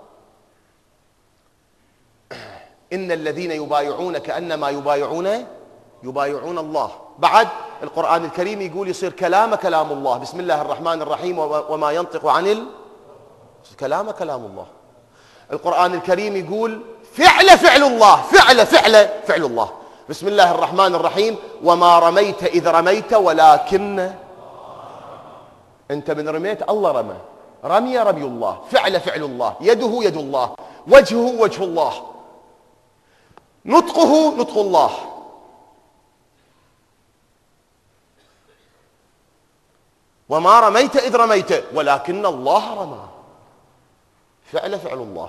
إن الذين يبايعون كأنما يبايعون يبايعون الله. بعد القرآن الكريم يقول يصير كلام كلام الله، بسم الله الرحمن الرحيم وما ينطق عن ال... كلام كلام الله. القرآن الكريم يقول فعل فعل الله، فعل فعل فعل الله. بسم الله الرحمن الرحيم وما رميت إذ رميت ولكن أنت من رميت الله رمى، رمي رمي الله، فعل فعل الله، يده يد الله، وجهه وجه الله، نطقه نطق الله. وما رميت إذ رميت ولكن الله رمى، فعل فعل الله.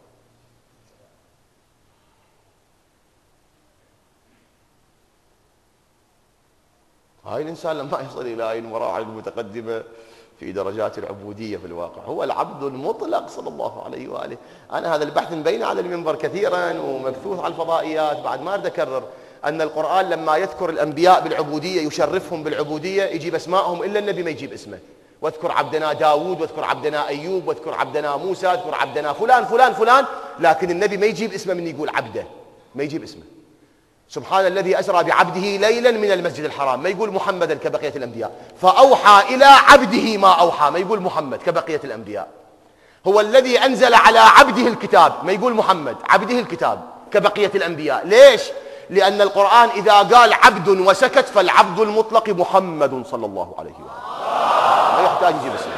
هاي الإنسان لما يصل إلى هاي المراحل المتقدمة في درجات العبودية في الواقع هو العبد المطلق صلى الله عليه وآله. أنا هذا البحث مبين على المنبر كثيرا ومبثوث على الفضائيات، بعد ما أريد أكرر أن القرآن لما يذكر الأنبياء بالعبودية يشرفهم بالعبودية يجيب أسماءهم إلا النبي ما يجيب اسمه. واذكر عبدنا داود، واذكر عبدنا أيوب، واذكر عبدنا موسى، واذكر عبدنا فلان فلان فلان، لكن النبي ما يجيب اسمه من يقول عبده، ما يجيب اسمه. سبحان الذي أسرى بعبده ليلا من المسجد الحرام، ما يقول محمدا كبقية الأنبياء، فأوحى إلى عبده ما أوحى، ما يقول محمد كبقية الأنبياء. هو الذي أنزل على عبده الكتاب، ما يقول محمد، عبده الكتاب كبقية الأنبياء. ليش؟ لأن القرآن إذا قال عبد وسكت فالعبد المطلق محمد صلى الله عليه وآله، ما يحتاج يجيب اسمه،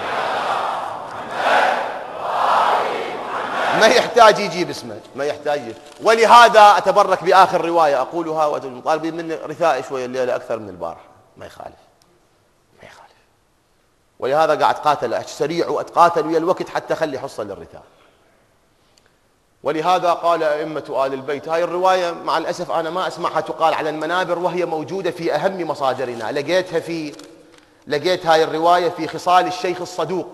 ما يحتاج يجيب اسمه، ما يحتاج. ولهذا أتبرك بآخر رواية أقولها وطالبين مني رثاء شوية الليلة أكثر من البارحة، ما يخالف ما يخالف. ولهذا قاعد قاتل سريع وأتقاتل ويا الوقت حتى خلي حصة للرثاء. ولهذا قال أئمة آل البيت، هاي الرواية مع الأسف أنا ما أسمعها تقال على المنابر وهي موجودة في أهم مصادرنا. لقيتها في لقيت هاي الرواية في خصال الشيخ الصدوق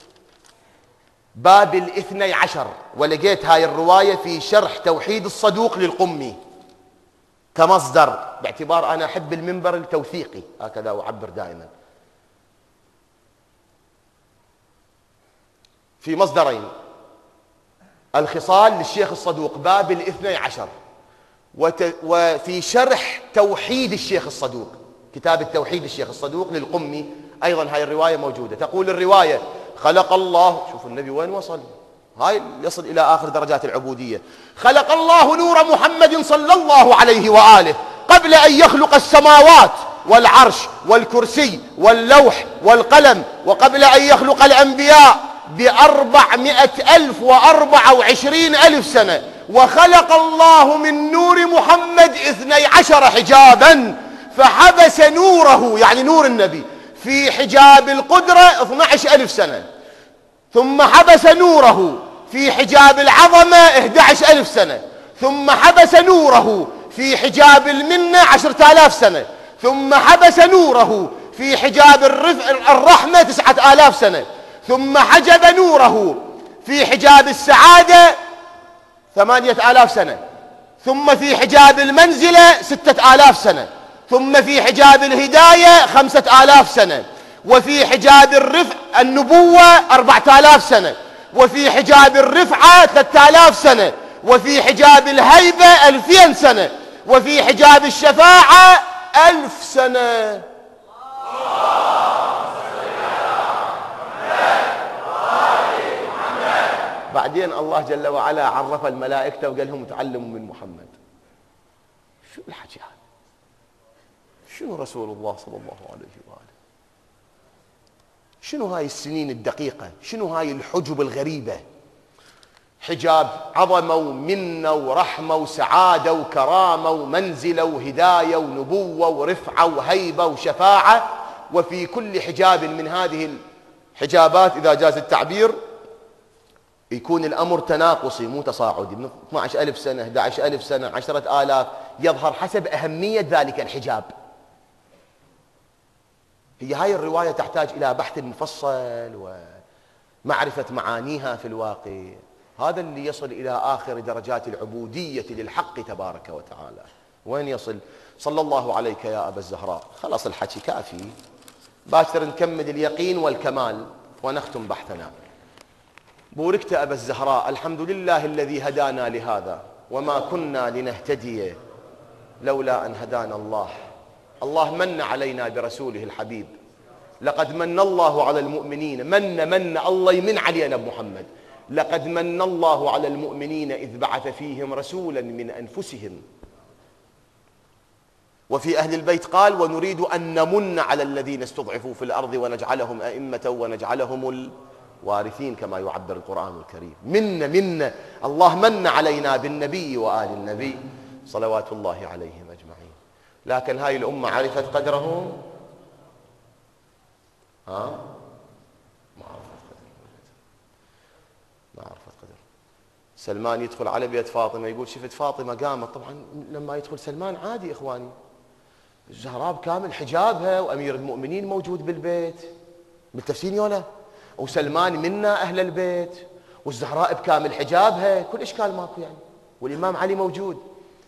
باب الاثني عشر، ولقيت هاي الرواية في شرح توحيد الصدوق للقمي كمصدر، باعتبار أنا أحب المنبر التوثيقي هكذا أعبر دائما. في مصدرين، الخصال للشيخ الصدوق باب الاثني عشر، وفي شرح توحيد الشيخ الصدوق كتاب التوحيد الشيخ الصدوق للقمي أيضا هاي الرواية موجودة. تقول الرواية خلق الله، شوفوا النبي وين وصل، هاي يصل إلى آخر درجات العبودية. خلق الله نور محمد صلى الله عليه وآله قبل أن يخلق السماوات والعرش والكرسي واللوح والقلم، وقبل أن يخلق الأنبياء بأربعمائة ألف وأربعة وعشرين ألف سنة. وخلق الله من نور محمد اثني عشر حجابا، فحبس نوره يعني نور النبي في حجاب القدرة اثني عشر ألف سنة، ثم حبس نوره في حجاب العظمة أحد عشر ألف سنة، ثم حبس نوره في حجاب المنة عشرة آلاف سنة، ثم حبس نوره في حجاب الرحمة تسعة آلاف سنة، ثم حجب نوره في حجاب السعادة ثمانية آلاف سنة، ثم في حجاب المنزلة ستة آلاف سنة، ثم في حجاب الهداية خمسة آلاف سنة، وفي حجاب الرفع النبوة أربعة آلاف سنة، وفي حجاب الرفعة ثلاثة آلاف سنة، وفي حجاب الهيبة ألفين سنة، وفي حجاب الشفاعة ألف سنة. بعدين الله جل وعلا عرف الملائكة وقال لهم تعلموا من محمد. شو الحكي هذا؟ شنو رسول الله صلى الله عليه وآله؟ شنو هاي السنين الدقيقة؟ شنو هاي الحجب الغريبة؟ حجاب عظمة ومنة ورحمة وسعادة وكرامة ومنزلة وهداية ونبوة ورفعة وهيبة وشفاعة. وفي كل حجاب من هذه الحجابات إذا جاز التعبير يكون الأمر تناقصي مو تصاعدي، من اثني عشر ألف سنة أحد عشر ألف سنة عشرة آلاف، يظهر حسب أهمية ذلك الحجاب. هي هاي الرواية تحتاج إلى بحث مفصل ومعرفة معانيها في الواقع. هذا اللي يصل إلى آخر درجات العبودية للحق تبارك وتعالى. وين يصل؟ صلى الله عليك يا أبا الزهراء. خلاص الحكي كافي، باكر نكمل اليقين والكمال ونختم بحثنا. بوركت أبا الزهراء، الحمد لله الذي هدانا لهذا وما كنا لنهتدي لولا أن هدانا الله. الله من علينا برسوله الحبيب. لقد من الله على المؤمنين، من من الله يمن علينا بمحمد. لقد من الله على المؤمنين إذ بعث فيهم رسولا من أنفسهم. وفي أهل البيت قال ونريد أن نمن على الذين استضعفوا في الأرض ونجعلهم أئمة ونجعلهم الوارثين كما يعبر القرآن الكريم. من من الله من علينا بالنبي وآل النبي صلوات الله عليهم أجمعين. لكن هاي الأمة عرفت قدرهم؟ ها؟ ما عرفت قدر، ما عرفت قدر. سلمان يدخل على بيت فاطمة يقول شفت فاطمة قامت. طبعا لما يدخل سلمان عادي إخواني، الزهراء بكامل حجابها وأمير المؤمنين موجود بالبيت بالتفسير يولا، وسلمان منا أهل البيت، والزهراء بكامل حجابها، كل إشكال ماكو يعني، والإمام علي موجود.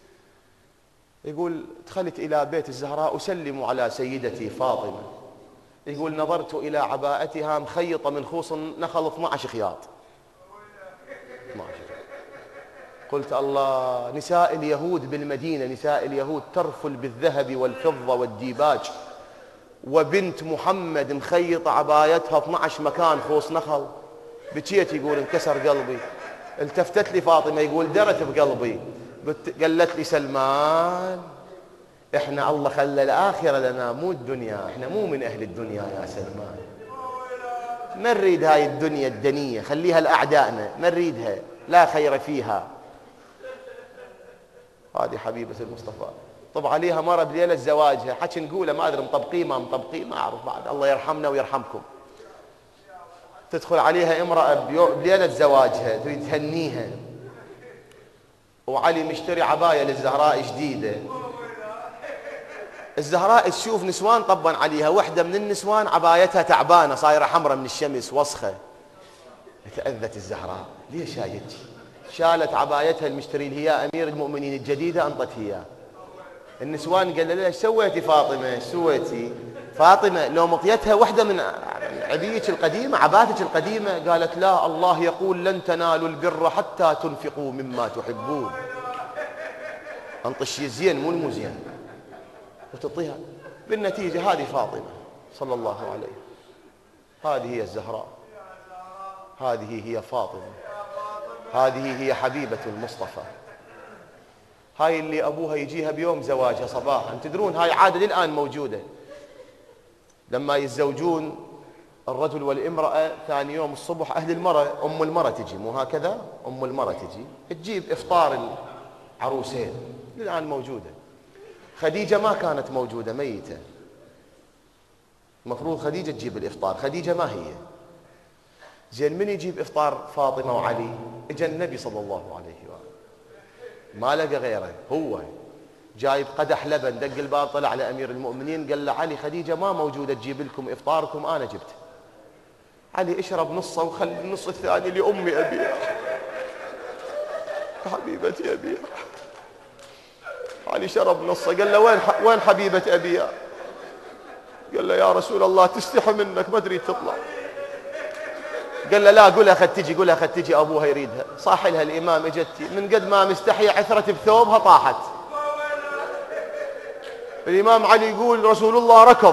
يقول دخلت إلى بيت الزهراء أسلم على سيدتي فاطمة. يقول نظرت إلى عباءتها مخيطة من خوص نخل اثني عشر خياط. اثني عشر. قلت الله، نساء اليهود بالمدينة، نساء اليهود ترفل بالذهب والفضة والديباج، وبنت محمد مخيطة عبايتها اثني عشر مكان خوص نخل. بكيت يقول انكسر قلبي. التفتت لي فاطمة يقول درت بقلبي. قالت لي سلمان احنا الله خلى الآخرة لنا مو الدنيا، احنا مو من أهل الدنيا يا سلمان، ما نريد هاي الدنيا الدنية، خليها لأعدائنا، ما نريدها، لا خير فيها. هذه حبيبة المصطفى. طب عليها مرة بليلة زواجها، حكي نقوله ما أدري مطبقيه ما مطبقيه ما أعرف بعد، الله يرحمنا ويرحمكم. تدخل عليها امرأة بليلة زواجها تريد تهنيها، وعلي مشتري عباية للزهراء جديدة. الزهراء تشوف نسوان طبا عليها، وحدة من النسوان عبايتها تعبانة صايرة حمرة من الشمس وسخة. تأذت الزهراء، ليش هاي يجي؟ شالت عبايتها المشتري اللي هي أمير المؤمنين الجديدة أنطت هي. النسوان قال لها ايش سويتي فاطمة؟ ايش سويتي؟ فاطمة لو مطيتها وحدة من عبيتك القديمة عباتك القديمة. قالت لا، الله يقول لن تنالوا البر حتى تنفقوا مما تحبون. انطش زين مو المزين وتعطيها. بالنتيجة هذه فاطمة صلى الله عليه، هذه هي الزهراء، هذه هي فاطمة، هذه هي حبيبة المصطفى. هاي اللي أبوها يجيها بيوم زواجها صباحا. تدرون هاي عادة الآن موجودة، لما يتزوجون الرجل والامرأة ثاني يوم الصبح أهل المرأة أم المرأة تجي، مو هكذا؟ أم المرأة تجي تجيب إفطار العروسين، الآن موجودة. خديجة ما كانت موجودة، ميتة، المفروض خديجة تجيب الإفطار، خديجة ما هي. زين من يجيب إفطار فاطمة وعلي؟ إجا النبي صلى الله عليه وآله ما لقى غيره، هو جايب قدح لبن، دق الباب طلع لأمير المؤمنين قال له علي خديجة ما موجودة تجيب لكم إفطاركم، أنا جبت. علي اشرب نصه وخلي النص الثاني لأمي أبيها، حبيبتي أبيها. علي شرب نصه، قال له وين وين حبيبة أبيها؟ قال له يا رسول الله تستحي منك ما تريد تطلع. قال له لا قولها خد تجي، قولها خد تجي أبوها يريدها. صاح لها الإمام اجتي، من قد ما مستحية عثرت بثوبها طاحت. الإمام علي يقول رسول الله ركض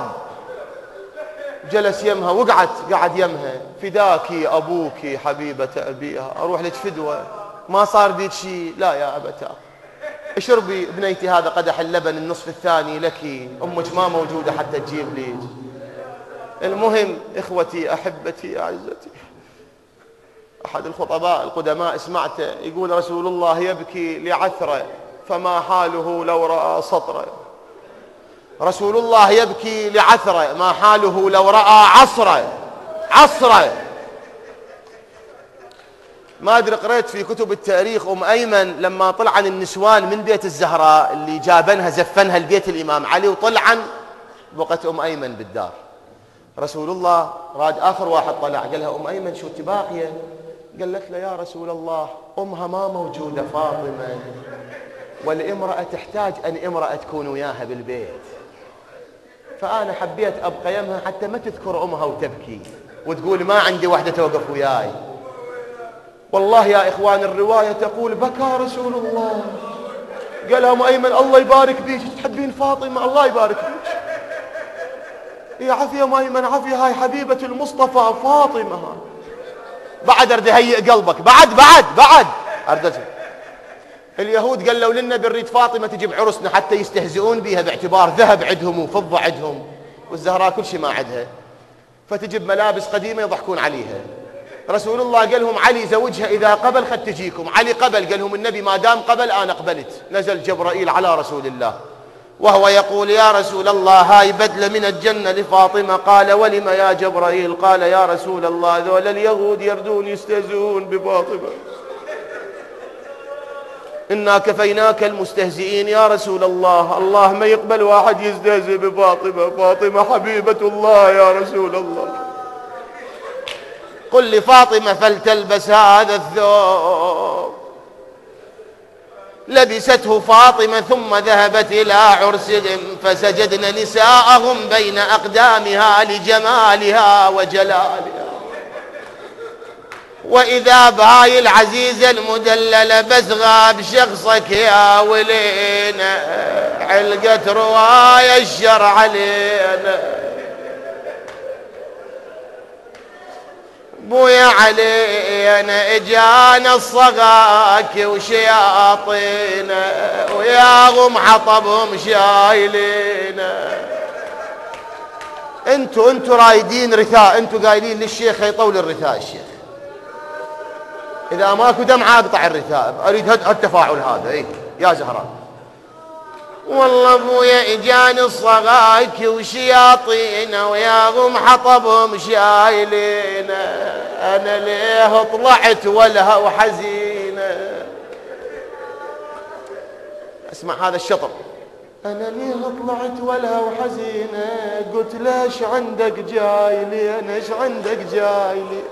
جلس يمها وقعد قعد يمها. فداكي أبوك حبيبة أبيها، أروح لك فدوة ما صار بيك شيء. لا يا أبتاه اشربي بنيتي هذا قدح اللبن النصف الثاني لك، أمك ما موجودة حتى تجيب ليك. المهم إخوتي أحبتي أعزتي، أحد الخطباء القدماء سمعته يقول رسول الله يبكي لعثرة فما حاله لو رأى سطرة. رسول الله يبكي لعثرة ما حاله لو رأى عصرة عصرة. ما أدري قريت في كتب التاريخ أم أيمن لما طلعن النسوان من بيت الزهراء اللي جابنها زفنها لبيت الإمام علي وطلعن بقت أم أيمن بالدار. رسول الله راد آخر واحد طلع قال لها أم أيمن شو تباقية؟ قالت له يا رسول الله أمها ما موجودة فاطمة، والامرأة تحتاج أن امرأة تكون وياها بالبيت، فأنا حبيت أبقى يمها حتى ما تذكر أمها وتبكي وتقول ما عندي واحدة توقف وياي. والله يا إخوان الرواية تقول بكى رسول الله. قال أم أيمن الله يبارك بيك، تحبين فاطمة الله يبارك بيك. يا عفية أم أيمن عفية، هاي حبيبة المصطفى فاطمة. بعد أرد هيئ قلبك، بعد بعد بعد أردت. اليهود قالوا لنا نريد فاطمة تجي بعرسنا حتى يستهزئون بها باعتبار ذهب عندهم وفضة عندهم، والزهراء كل شيء ما عندها، فتجيب ملابس قديمة يضحكون عليها. رسول الله قال لهم علي زوجها إذا قبل خد تجيكم. علي قبل، قال لهم النبي ما دام قبل أنا قبلت. نزل جبرائيل على رسول الله وهو يقول يا رسول الله هاي بدلة من الجنة لفاطمة. قال ولم يا جبرائيل؟ قال يا رسول الله ذول اليهود يردون يستهزئون بفاطمة، إنا كفيناك المستهزئين يا رسول الله. الله ما يقبل واحد يستهزئ بفاطمة، فاطمة حبيبة الله يا رسول الله. قل لفاطمة فلتلبس هذا الثوب. لبسته فاطمة ثم ذهبت إلى عرسهم فسجدن نساءهم بين أقدامها لجمالها وجلالها. وإذا بهاي العزيزة المدللة بس غاب شخصك يا ولينا، علقت رواية الشرع علينا. بويا علينا اجانا الصغاك وشياطينا، وياهم حطبهم شايلينا. انتوا انتوا رايدين رثاء، انتوا قايلين للشيخ يطول الرثاء. الشيخ اذا ماكو دمعه اقطع الرثاء، اريد هالتفاعل هذا. اي يا زهراء والله ابويا اجاني الصغاك وشياطينا، وياهم حطبهم شايلينا. انا ليه طلعت ولها وحزينه. اسمع هذا الشطر. انا ليه طلعت ولها وحزينه، قلت ليش عندك جايلين، ايش عندك جايلين،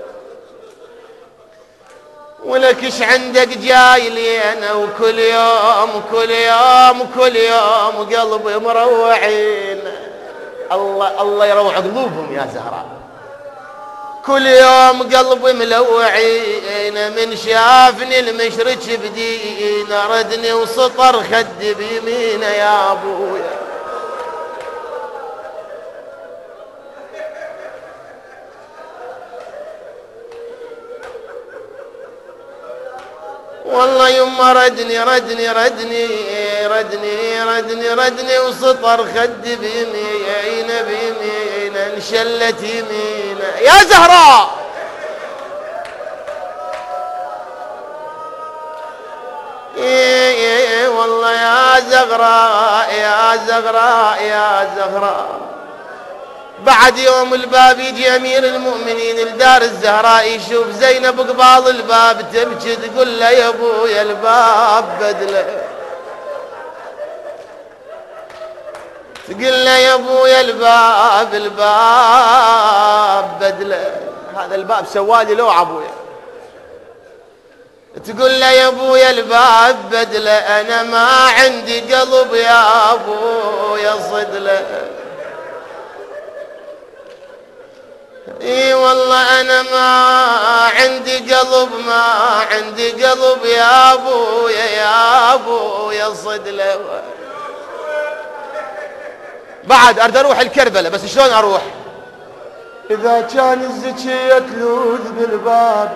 ولك ايش عندك جاي لي انا، وكل يوم كل يوم كل يوم قلبي مروعين. الله الله يروع قلوبهم يا زهراء. كل يوم قلبي ملوعين، من شافني المشرك بدينا، ردني وسطر خد بيمينه يا ابويا. والله يما ردني ردني ردني ردني ردني ردني وسطر خد بيمينه بيمينه، انشلت يمينه يا زهراء. إيه إيه والله يا زغراء يا زغراء يا زغراء. بعد يوم الباب يجي امير المؤمنين لدار الزهراء، يشوف زينب قبال الباب تبكي، تقول له يا ابويا الباب بدله، تقول له يا ابويا الباب الباب بدله. هذا الباب سوالي لو ابويا. تقول له يا ابويا الباب بدله، انا ما عندي قلب يا ابويا صدله. اي والله انا ما عندي قلب، ما عندي قلب يا ابويا يا ابويا صدله. بعد اريد اروح الكربله، بس شلون اروح؟ اذا كان الزكيه تلوذ بالباب،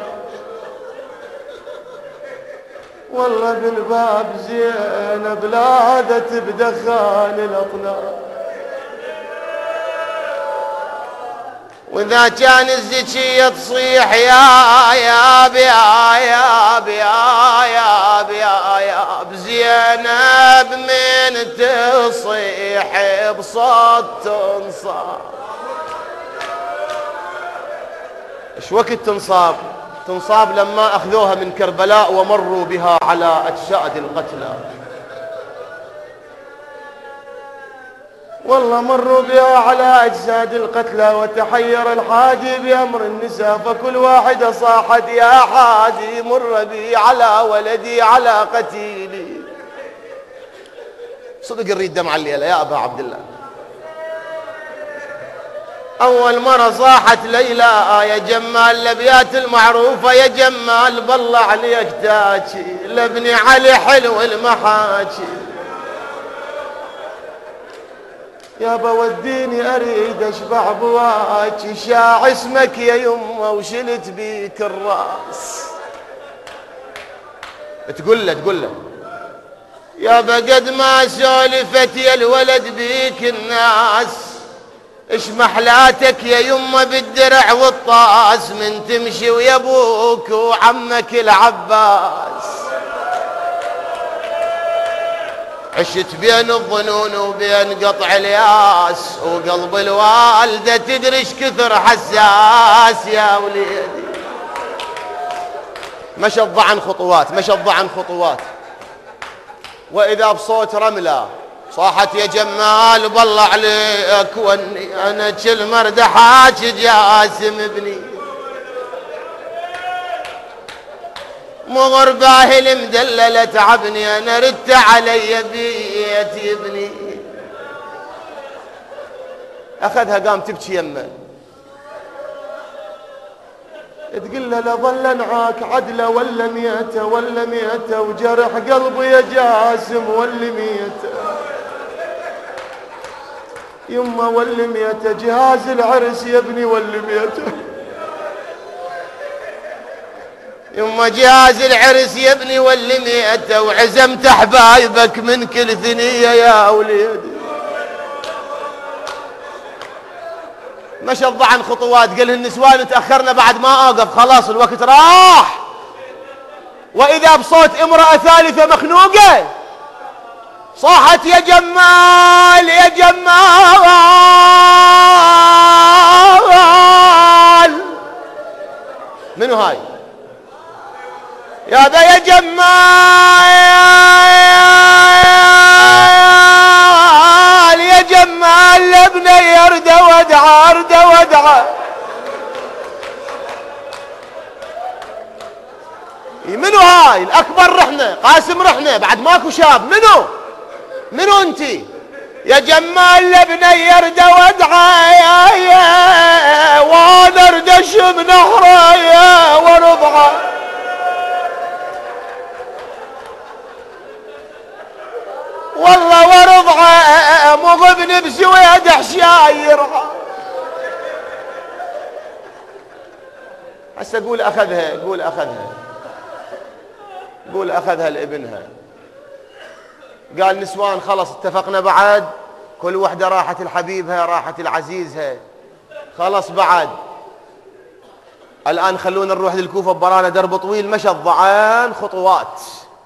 والله بالباب زينب لاذت بدخان الاطناب. واذا كان الزكية تصيح يا يا يا يا يا يا يا بزينب من تصيح بصوت تنصاب. ايش وقت تنصاب؟ تنصاب لما اخذوها من كربلاء ومروا بها على اجساد القتلى. والله مروا بها على أجساد القتلى وتحير الحاجي بأمر النساء، فكل واحدة صاحت يا حاجي مر بي على ولدي على قتيلي. صدق نريد دمع الليلة يا أبا عبد الله. أول مرة صاحت ليلى يا جمال الأبيات المعروفة، يا جمال بالله عليك تاجي لابني علي حلو المحاجي. يا بوديني اريد اشبع بواجي، شاع اسمك يا يمه وشلت بيك الراس. تقول له تقول له يا بقد ما سولفت يا الولد بيك الناس، اش محلاتك يا يمه بالدرع والطاس، من تمشي ويا ابوك وعمك العباس. عشت بين الظنون وبين قطع الياس، وقلب الوالدة تدري ايش كثر حساس يا وليدي. مشى الضعن خطوات مشى الضعن خطوات وإذا بصوت رملة صاحت يا جمال بالله عليك واني انا كل مردحاك جاسم ابني. مغر باهل مدللة تعبني انا ردت علي بيت ابني. اخذها قام تبكي يمه، تقول له لظل نعاك عدله ولا ميته ولا ميته، وجرح قلبي يا جاسم ولا ميته. يمه ولا ميته جهاز العرس يا ابني ولا ميته. يما جهاز العرس يا ابني واللي ميته، وعزمت حبايبك من كل ثنية يا وليدي. مشى الضعن خطوات، قال النسوان تأخرنا بعد ما أوقف خلاص الوقت راح. وإذا بصوت امرأة ثالثة مخنوقة صاحت يا جمال يا جمال. منو هاي؟ يا ذا يا جمال يا جمال لابني يرد ودعه ارد ودعه. منو هاي؟ الاكبر رحنا، قاسم رحنا، بعد ماكو شاب. منو منو انتي؟ يا جمال لابني يرد ودعه يا يا وانا اردش بنهره يا ورضعه. والله ورضعه مغبن بسويد حشايرها. هسه قول اخذها قول اخذها قول اخذها لابنها. قال نسوان خلص اتفقنا بعد، كل وحده راحت لحبيبها راحت لعزيزها خلص بعد. الان خلونا نروح للكوفه ببرانا درب طويل. مشى الضعان خطوات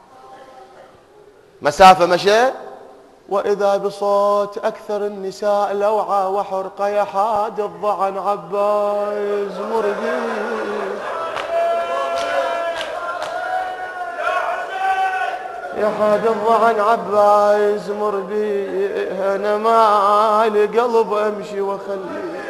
مسافه مشى، واذا بصوت اكثر النساء لوعه وحرقه يا حاد الضعن عباس مرقي. يا حاد الضعن عباس مربي انا مالي قلب امشي واخلي.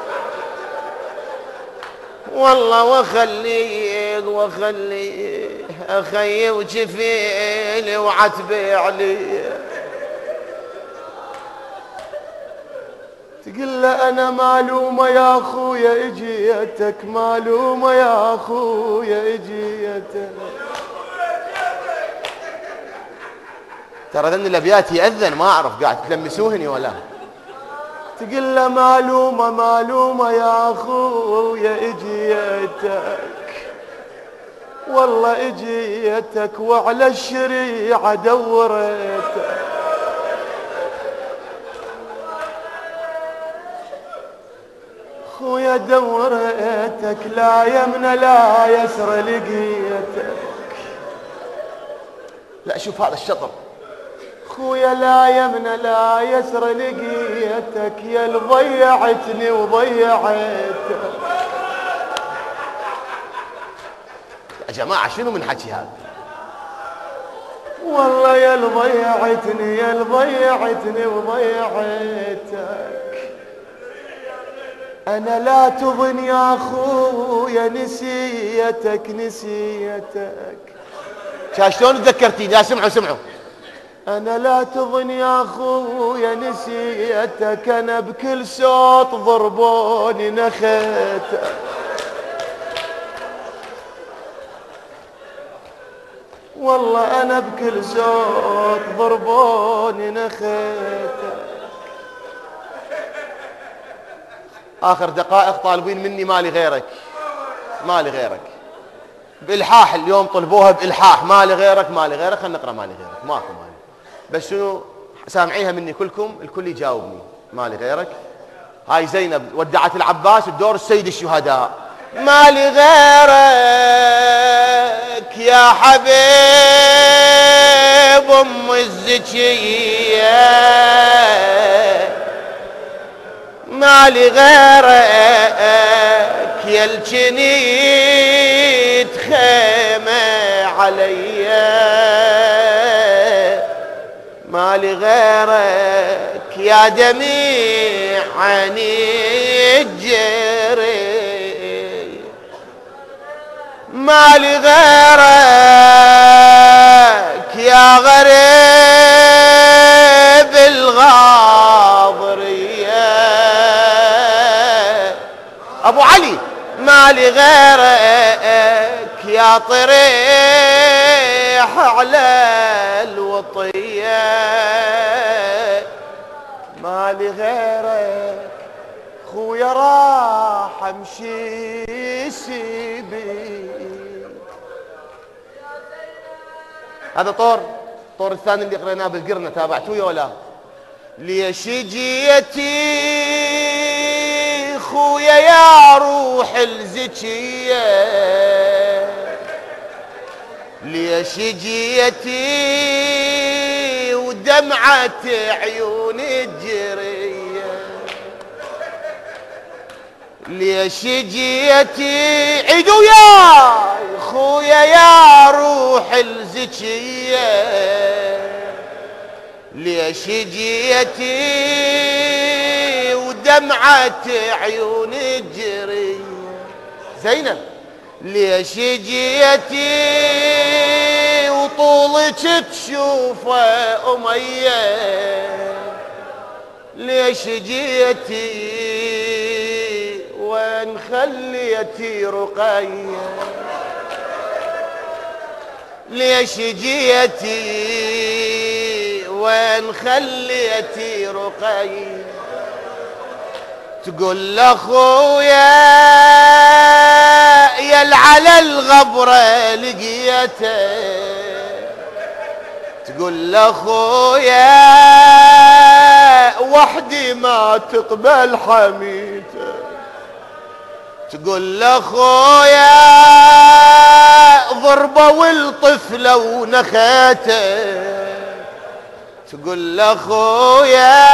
والله واخليك واخلي اخي وجفيلي وعتبي علي. تقول له انا معلومه يا اخويا اجيتك، معلومه يا اخويا اجيتك. ترى ذن الابيات ياذن ما اعرف قاعد تلمسوهني ولا. تقول له معلومه معلومه يا اخويا اجيتك، والله اجيتك وعلى الشريعه دورتك. خويا دورتك لا يمنى لا يسر لقيتك. لا شوف هذا الشطر. خويا لا يمنى لا يسر لقيتك يا اللي ضيعتني وضيعتك. يا جماعة شنو من حكي هذا؟ والله يا اللي ضيعتني يا اللي ضيعتني وضيعتك. أنا لا تظن يا أخويا نسيتك نسيتك. شلون تذكرتيني؟ لا سمعوا سمعوا. أنا لا تظن يا أخويا نسيتك، أنا بكل صوت ضربوني نخيتك. والله أنا بكل صوت ضربوني نخيتك. آخر دقائق طالبين مني مالي غيرك مالي غيرك بإلحاح. اليوم طلبوها بإلحاح مالي غيرك مالي غيرك. خلينا نقرأ مالي غيرك. ماكو مالي، بس شنو سامعيها مني كلكم، الكل يجاوبني. مالي غيرك. هاي زينب ودعت العباس بدور السيد الشهداء. مالي غيرك يا حبيب أم الزكية، مالي غيرك يا الجنيد خيمة عليا، مالي غيرك يا دميع عيني الجري، مالي غيرك يا غريب الغاضرية. أبو علي مالي غيرك يا طريح على الوطية، مالي غيرك خويا راح امشي سيبي. هذا طور طور الثاني اللي قريناه بالقرنة، تابعتوه ولا؟ ليش جيتي خويا يا روح الزكية، ليش جيتي ودمعة عيون الجرية، ليش جيتي عيدوا يا خويا يا روح الزكية، ليش جيتي ودمعة عيون الجرية. زينب ليش جيتي وطولك تشوفه أمية، ليش جيتي وين خليتي رقية، ليش جيتي وين خليتي رقية. تقول لاخويا يا على الغبرة لقيته، تقول لاخويا وحدي ما تقبل حميته، تقول لاخويا ضربه والطفله ونخيته، تقول لاخويا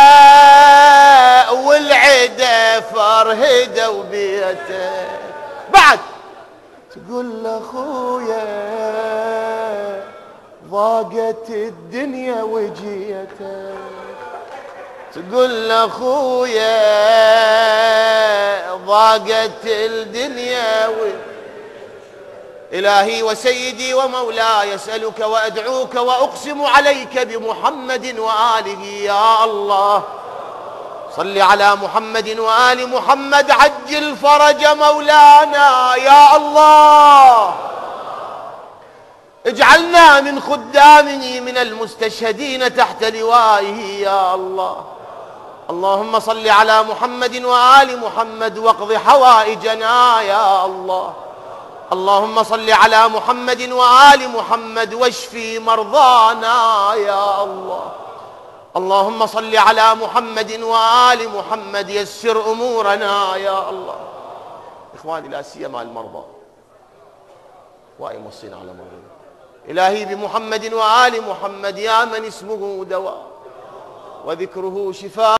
والعدا فرهده وبيته. بعد تقول لاخويا ضاقت الدنيا وجيته، تقول لاخويا ضاقت الدنيا و... إلهي وسيدي ومولاي أسألك وأدعوك وأقسم عليك بمحمد وآله يا الله صل على محمد وآل محمد عجل فرج مولانا يا الله. اجعلنا من خدامه من المستشهدين تحت لوائه يا الله. اللهم صل على محمد وآل محمد واقض حوائجنا يا الله. اللهم صل على محمد وآل محمد واشفي مرضانا يا الله. اللهم صل على محمد وآل محمد، يسر أمورنا يا الله. إخواني لا سيما المرضى وأي موصين على مرضى، إلهي بمحمد وآل محمد يا من اسمه دواء وذكره شفاء.